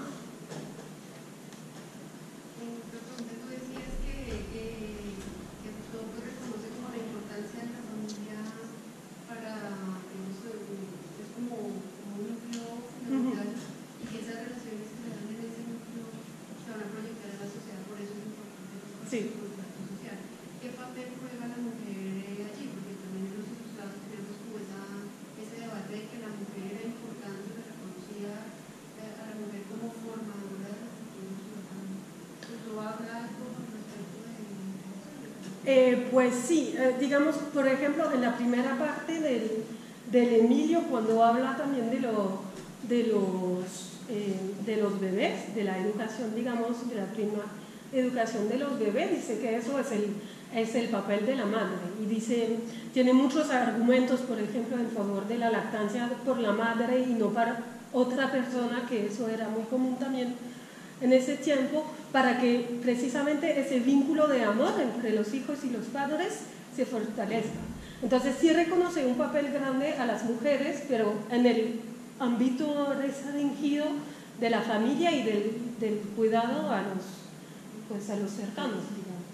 Sí. ¿Qué papel juega la mujer allí? Porque también en los ilustrados tenemos como esa, ese debate de que la mujer era importante, se reconocía a la mujer como formadora de las instituciones ciudadanas. ¿Tú hablas con respecto de eso? Eh, pues sí, eh, digamos, por ejemplo, en la primera parte del, del Emilio, cuando habla también de, lo, de, los, eh, de los bebés, de la educación, digamos, de la prima educación de los bebés, dice que eso es el, es el papel de la madre y dice, tiene muchos argumentos, por ejemplo, en favor de la lactancia por la madre y no para otra persona, que eso era muy común también en ese tiempo, para que precisamente ese vínculo de amor entre los hijos y los padres se fortalezca. Entonces sí reconoce un papel grande a las mujeres, pero en el ámbito restringido de la familia y del, del cuidado a los pues a los cercanos, digamos.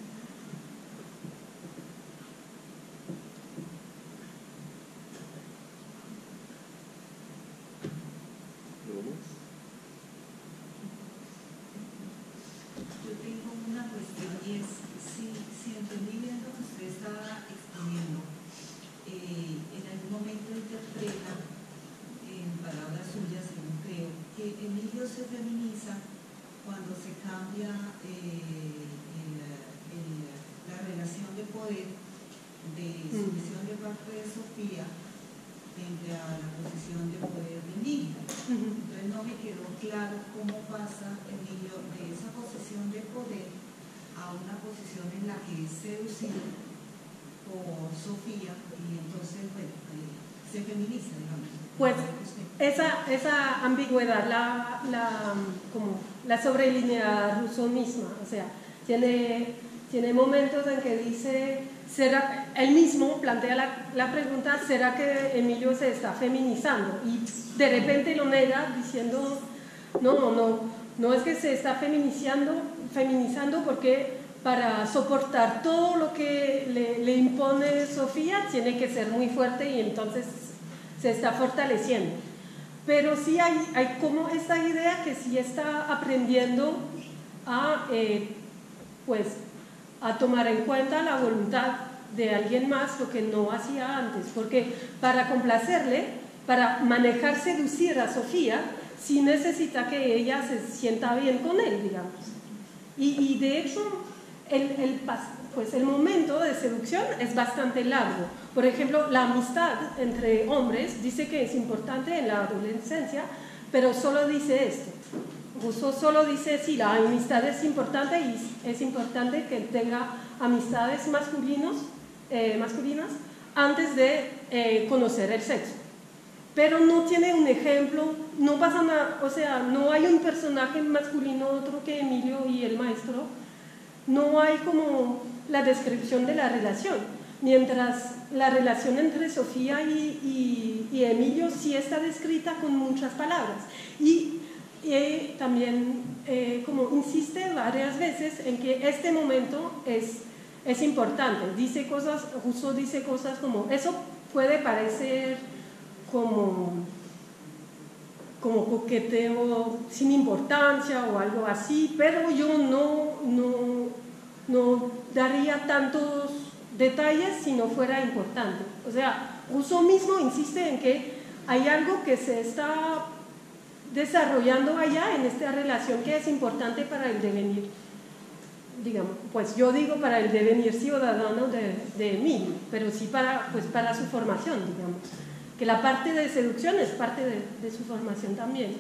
Yo tengo una cuestión y es, si, si entendí bien lo que usted estaba exponiendo, eh, en algún momento interpreta, en palabras suyas, según creo, que Emilio se feminiza cuando se cambia eh, el, el, la relación de poder de sumisión de parte de Sofía frente a la posición de poder de Emilio. Entonces no me quedó claro cómo pasa Emilio de esa posición de poder a una posición en la que es seducido por Sofía y entonces, bueno, eh, se feminiza, digamos. Pues esa, esa ambigüedad la, la, como la sobrelínea Rousseau misma, o sea, tiene, tiene momentos en que dice, ¿será, él mismo plantea la, la pregunta, ¿será que Emilio se está feminizando? Y de repente lo nega diciendo, No, no, no es que se está feminizando, feminizando porque para soportar todo lo que le, le impone Sofía tiene que ser muy fuerte y entonces se está fortaleciendo. Pero sí hay, hay como esta idea que sí está aprendiendo a, eh, pues, a tomar en cuenta la voluntad de alguien más, lo que no hacía antes, porque para complacerle, para manejar, seducir a Sofía, sí necesita que ella se sienta bien con él, digamos. Y, y de hecho, el, el, pues el momento de seducción es bastante largo. Por ejemplo, la amistad entre hombres dice que es importante en la adolescencia, pero solo dice esto. Rousseau solo dice, sí, la amistad es importante y es importante que tenga amistades masculinos, eh, masculinas antes de eh, conocer el sexo. Pero no tiene un ejemplo, no pasa nada, o sea, no hay un personaje masculino otro que Emilio y el maestro, no hay como la descripción de la relación, mientras la relación entre Sofía y, y, y Emilio sí está descrita con muchas palabras. Y, y también eh, como insiste varias veces en que este momento es, es importante, dice cosas, Rousseau dice cosas como, eso puede parecer como, como coqueteo sin importancia o algo así, pero yo no, no, no daría tantos detalles si no fuera importante. O sea, Rousseau mismo insiste en que hay algo que se está desarrollando allá en esta relación que es importante para el devenir, digamos, pues yo digo para el devenir ciudadano de, de Emilio, pero sí para, pues para su formación, digamos. Que la parte de seducción es parte de, de su formación también.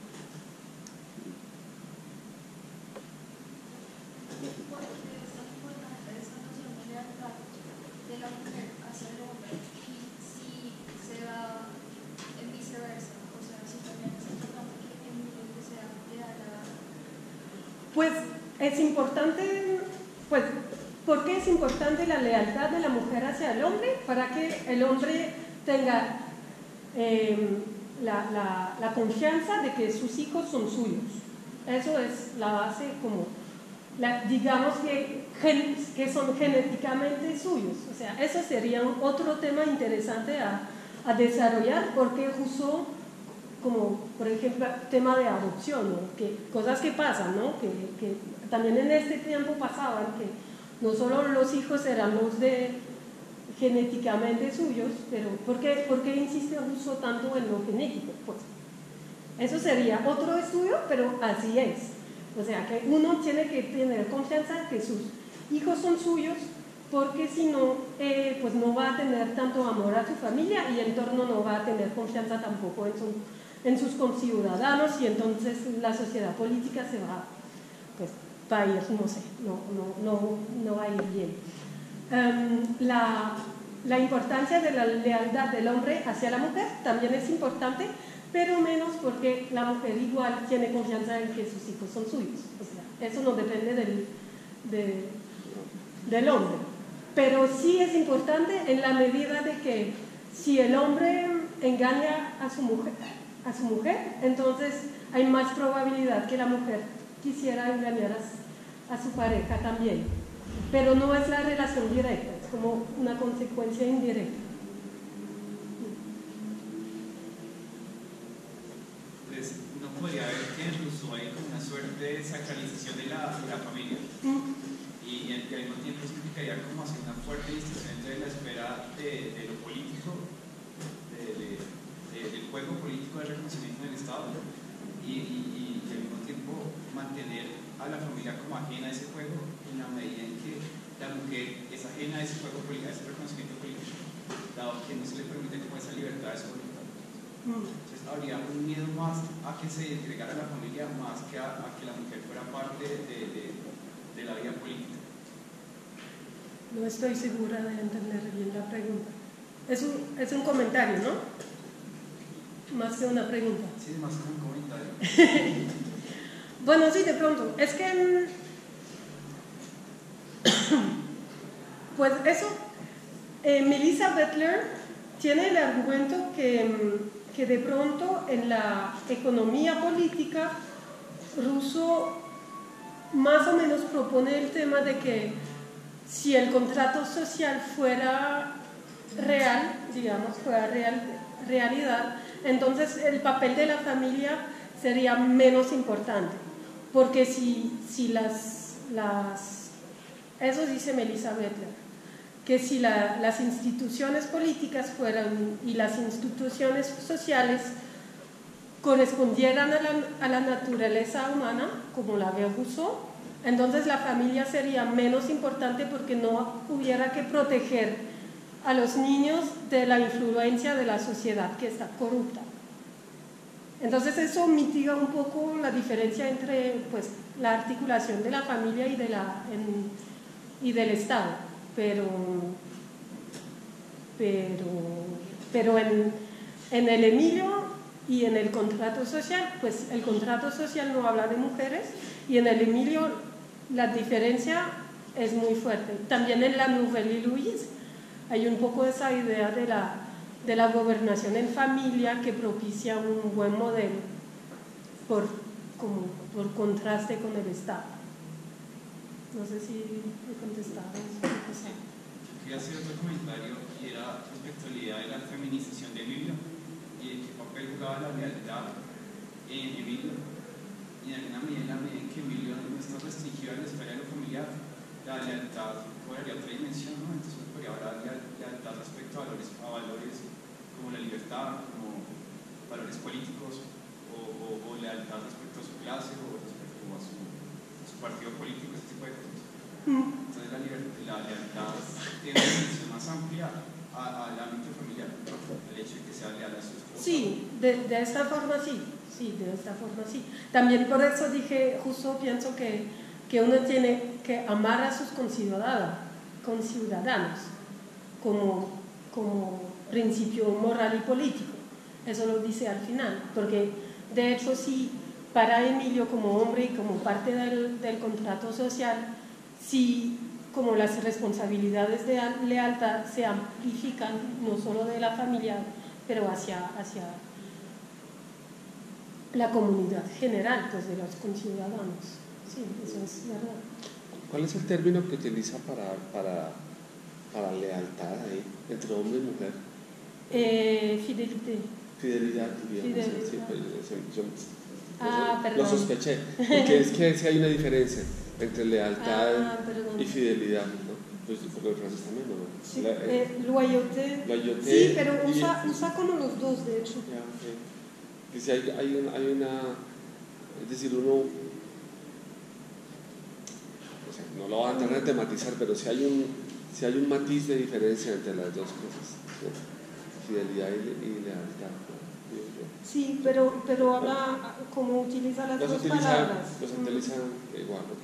¿Por qué es tan importante esa noción de lealtad de la mujer hacia el hombre y si se da en viceversa? O sea, si también es importante que Emilio sea leal a... Pues es importante, pues, ¿por qué es importante la lealtad de la mujer hacia el hombre? Para que el hombre tenga Eh, la, la, la confianza de que sus hijos son suyos. Eso es la base, como la, digamos que, gen, que son genéticamente suyos. O sea, eso sería otro tema interesante a, a desarrollar, porque Rousseau, como por ejemplo tema de adopción, ¿no? Que, cosas que pasan, ¿no? que, que también en este tiempo pasaban, que no solo los hijos eran los de genéticamente suyos, pero ¿por qué, ¿por qué insiste Rousseau tanto en lo genético? Pues eso sería otro estudio, pero así es. O sea, que uno tiene que tener confianza que sus hijos son suyos, porque si no, eh, pues no va a tener tanto amor a su familia y el entorno no va a tener confianza tampoco en, su, en sus conciudadanos y entonces la sociedad política se va, pues, va a ir, no sé, no, no, no, no va a ir bien. Um, la, la importancia de la lealtad del hombre hacia la mujer también es importante, pero menos porque la mujer igual tiene confianza en que sus hijos son suyos. O sea, eso no depende del, de, del hombre. Pero sí es importante en la medida de que si el hombre engaña a su mujer, a su mujer entonces hay más probabilidad que la mujer quisiera engañar a, a su pareja también. Pero no es la relación directa, es como una consecuencia indirecta. Pues no podría haber que en Rousseau hay como una suerte de sacralización de la, de la familia ¿Mm? y, y al mismo tiempo significaría como hacer una fuerte distinción entre la esfera de, de lo político, de, de, de, del juego político del reconocimiento del Estado y, y, y al mismo tiempo mantener a la familia como ajena a ese juego en la medida en que la mujer es ajena a ese juego político, a ese reconocimiento político, dado que no se le permite como esa libertad de su voluntad. Entonces habría un miedo más a que se entregara a la familia más que a, a que la mujer fuera parte de, de, de la vida política. No estoy segura de entender bien la pregunta. Es un, es un comentario, ¿no? Más que una pregunta. Sí, es más que un comentario. Bueno, sí, de pronto. Es que... Pues eso, eh, Melissa Butler tiene el argumento que, que de pronto en la economía política Rousseau más o menos propone el tema de que si el contrato social fuera real, digamos, fuera real, realidad, entonces el papel de la familia sería menos importante, porque si, si las, las, eso dice Melissa Bettler, que si la, las instituciones políticas fueran y las instituciones sociales correspondieran a la, a la naturaleza humana, como la ve Rousseau, entonces la familia sería menos importante porque no hubiera que proteger a los niños de la influencia de la sociedad que está corrupta. Entonces eso mitiga un poco la diferencia entre pues, la articulación de la familia y, de la, en, y del Estado, pero, pero, pero en, en el Emilio y en el contrato social, pues el contrato social no habla de mujeres y en el Emilio la diferencia es muy fuerte. También en la Nouvelle Louise hay un poco esa idea de la, de la gobernación en familia que propicia un buen modelo por, como, por contraste con el Estado. No sé si he contestado. Sí. Quería hacer otro comentario y era respecto a la idea de la feminización de Emilio y qué papel jugaba la lealtad en Emilio. Y en alguna medida, en la medida en que Emilio no está restringido a la esfera de lo familiar, la lealtad cobraría otra dimensión, ¿no? Entonces podría haber lealtad respecto a valores, a valores como la libertad, como valores políticos, o, o, o lealtad respecto a su clase, o respecto a su, a su partido político, ese tipo de cosas. Entonces la, la lealtad tiene una dimensión más amplia al ámbito familiar, el hecho de que sea leal a su esposa. Sí, de, de esta forma sí. Sí, de esta forma sí. También por eso dije, justo pienso que, que uno tiene que amar a sus conciudadanos, conciudadanos como, como principio moral y político. Eso lo dice al final, porque de hecho sí, para Emilio como hombre y como parte del, del contrato social, sí, como las responsabilidades de lealtad se amplifican, no solo de la familia, pero hacia... hacia la comunidad general, pues de los conciudadanos. Sí, eso es verdad. ¿Cuál es el término que utiliza para, para, para lealtad ahí, entre hombre y mujer? Eh, fidelité. Fidelidad, digamos. Fidelidad. Sí, pues, yo, yo, ah, lo, lo sospeché, porque es que sí hay una diferencia entre lealtad ah, y fidelidad, ¿no? Pues un poco de francés también, ¿no? Sí, La, eh, eh, loyauté. loyauté. Sí, pero y, usa, usa como los dos, de hecho. Ya, okay. Dice, hay, hay, una, hay una, es decir, uno, o sea, no lo voy a tratar de tematizar, pero si hay un, si hay un matiz de diferencia entre las dos cosas, ¿no? Fidelidad y, y lealtad, ¿no? Sí, pero, pero habla como utiliza las los dos utiliza, palabras. los utilizan igual, ok.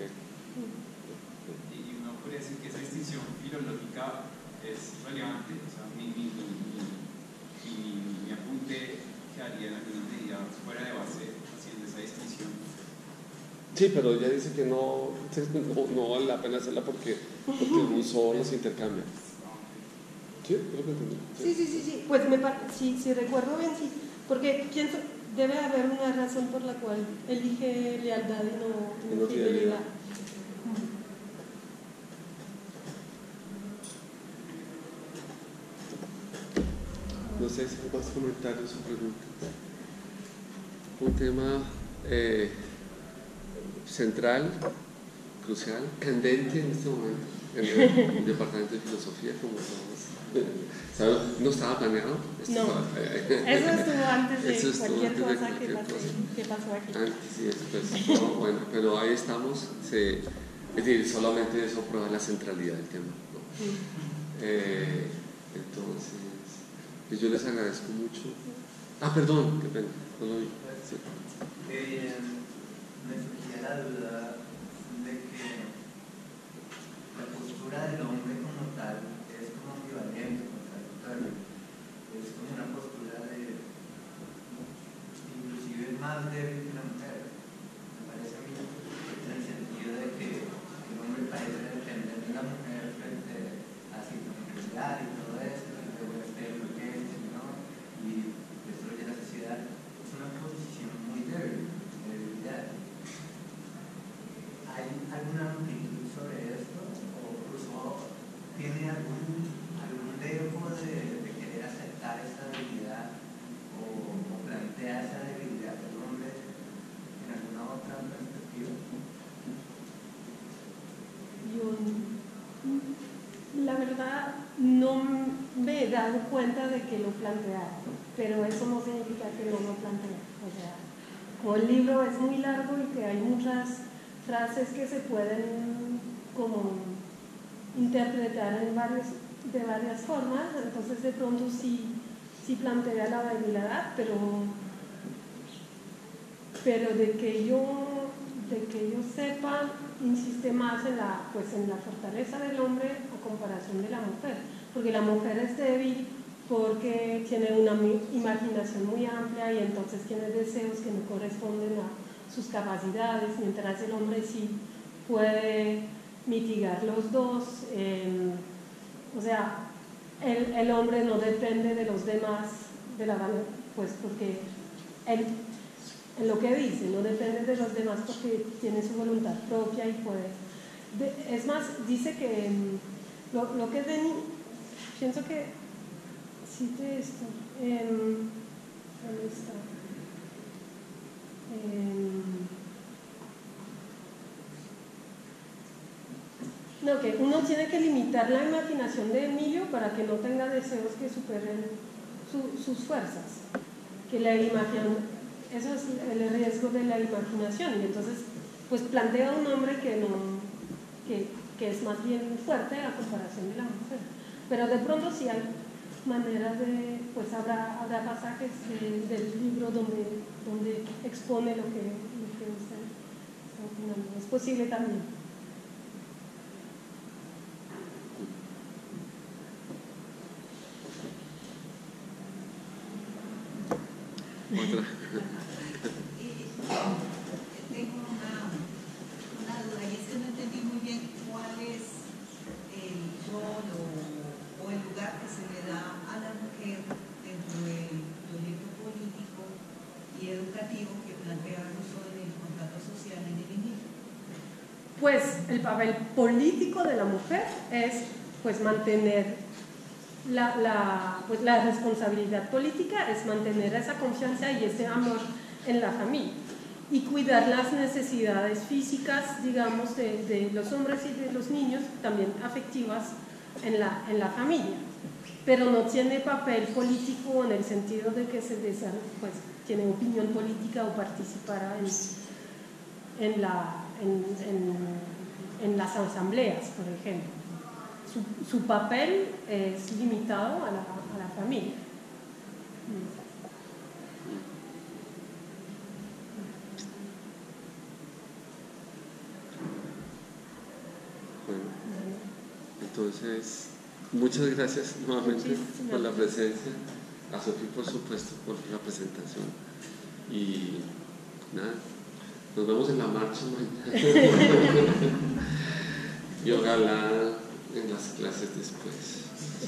Y uno podría decir que esa distinción filológica es relevante, o sea, mi, mi, mi, mi, mi, mi apunte quedaría en alguna medida fuera de base haciendo esa distinción. Sí, pero ella dice que no, no, no vale la pena hacerla porque, porque Rousseau los intercambia. ¿Sí? ¿Creo que entendí? Sí, sí, sí, sí. Pues me si, si recuerdo bien, sí. Porque pienso, debe haber una razón por la cual elige lealtad y no, y no fidelidad. fidelidad. No sé si hay más comentarios o preguntas. Un tema eh, central, crucial, candente en este momento en el, el departamento de filosofía, como todos. No estaba planeado. Esto no, estaba, eso estuvo antes de eso estuvo cualquier antes cosa, de cualquier que, pasó, cosa que pasó aquí. Antes y después. No, bueno, pero ahí estamos. Se, es decir, solamente eso prueba la centralidad del tema, ¿no? Mm. Eh, entonces, pues yo les agradezco mucho. Ah, perdón, qué pena, no lo vi. Sí. Eh, me surgía la duda de que la postura del hombre como tal es como ambivalente, contradictoria. Es como una postura de, inclusive más débil que la mujer. Me parece a mí, en el sentido de que el hombre parece depender de la mujer frente a su mujeridad y todo esto, y luego este lo que es, ¿no? Y destruye las esa debilidad o, o plantea esa debilidad del hombre en alguna otra perspectiva? Yo, la verdad, no me he dado cuenta de que lo plantea, pero eso no significa que no lo plantea. O sea, como el libro es muy largo y que hay muchas frases que se pueden como interpretar en varios, de varias formas, entonces de pronto sí, sí plantea la debilidad, pero, pero de que yo de que yo sepa, insiste más en la, pues en la fortaleza del hombre a comparación de la mujer, porque la mujer es débil porque tiene una imaginación muy amplia y entonces tiene deseos que no corresponden a sus capacidades, mientras el hombre sí puede mitigar los dos. Eh, o sea, el, el hombre no depende de los demás, de la, pues porque él, en lo que dice, no depende de los demás porque tiene su voluntad propia y puede. De, es más, dice que lo, lo que es de mí, pienso que cite esto. Eh, ¿Dónde está? Eh, no, que uno tiene que limitar la imaginación de Emilio para que no tenga deseos que superen su, sus fuerzas. Que la imaginación, eso es el riesgo de la imaginación. Y entonces, pues plantea un hombre que no, que, que es más bien fuerte a comparación de la mujer. Pero de pronto sí hay maneras de, pues habrá, habrá pasajes de, del libro donde, donde expone lo que, lo que usted está opinando. Es posible también. Otra. Tengo una, una duda y es que no entendí muy bien cuál es el rol o, o el lugar que se le da a la mujer dentro del proyecto político y educativo que plantea Rousseau en el contrato social en el inicio. Pues el papel político de la mujer es pues mantener La, la, pues la responsabilidad política es mantener esa confianza y ese amor en la familia y cuidar las necesidades físicas, digamos, de, de los hombres y de los niños, también afectivas en la, en la familia, pero no tiene papel político en el sentido de que se desarrolla, pues tiene opinión política o participará en, en, la, en, en, en las asambleas, por ejemplo. Su, su papel es limitado a la, a la familia. Bueno, entonces, muchas gracias nuevamente Muchísimas por la presencia, a Sofía por supuesto por la presentación y nada, nos vemos en la marcha mañana y ojalá en las clases después.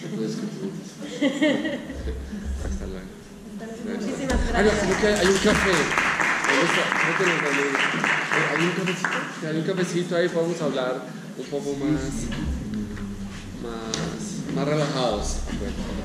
Hasta luego. Muchísimas gracias. Ah, no, creo que hay un café. Hay un cafecito. Hay un cafecito ahí, podemos hablar un poco más, más, más relajados. Bueno.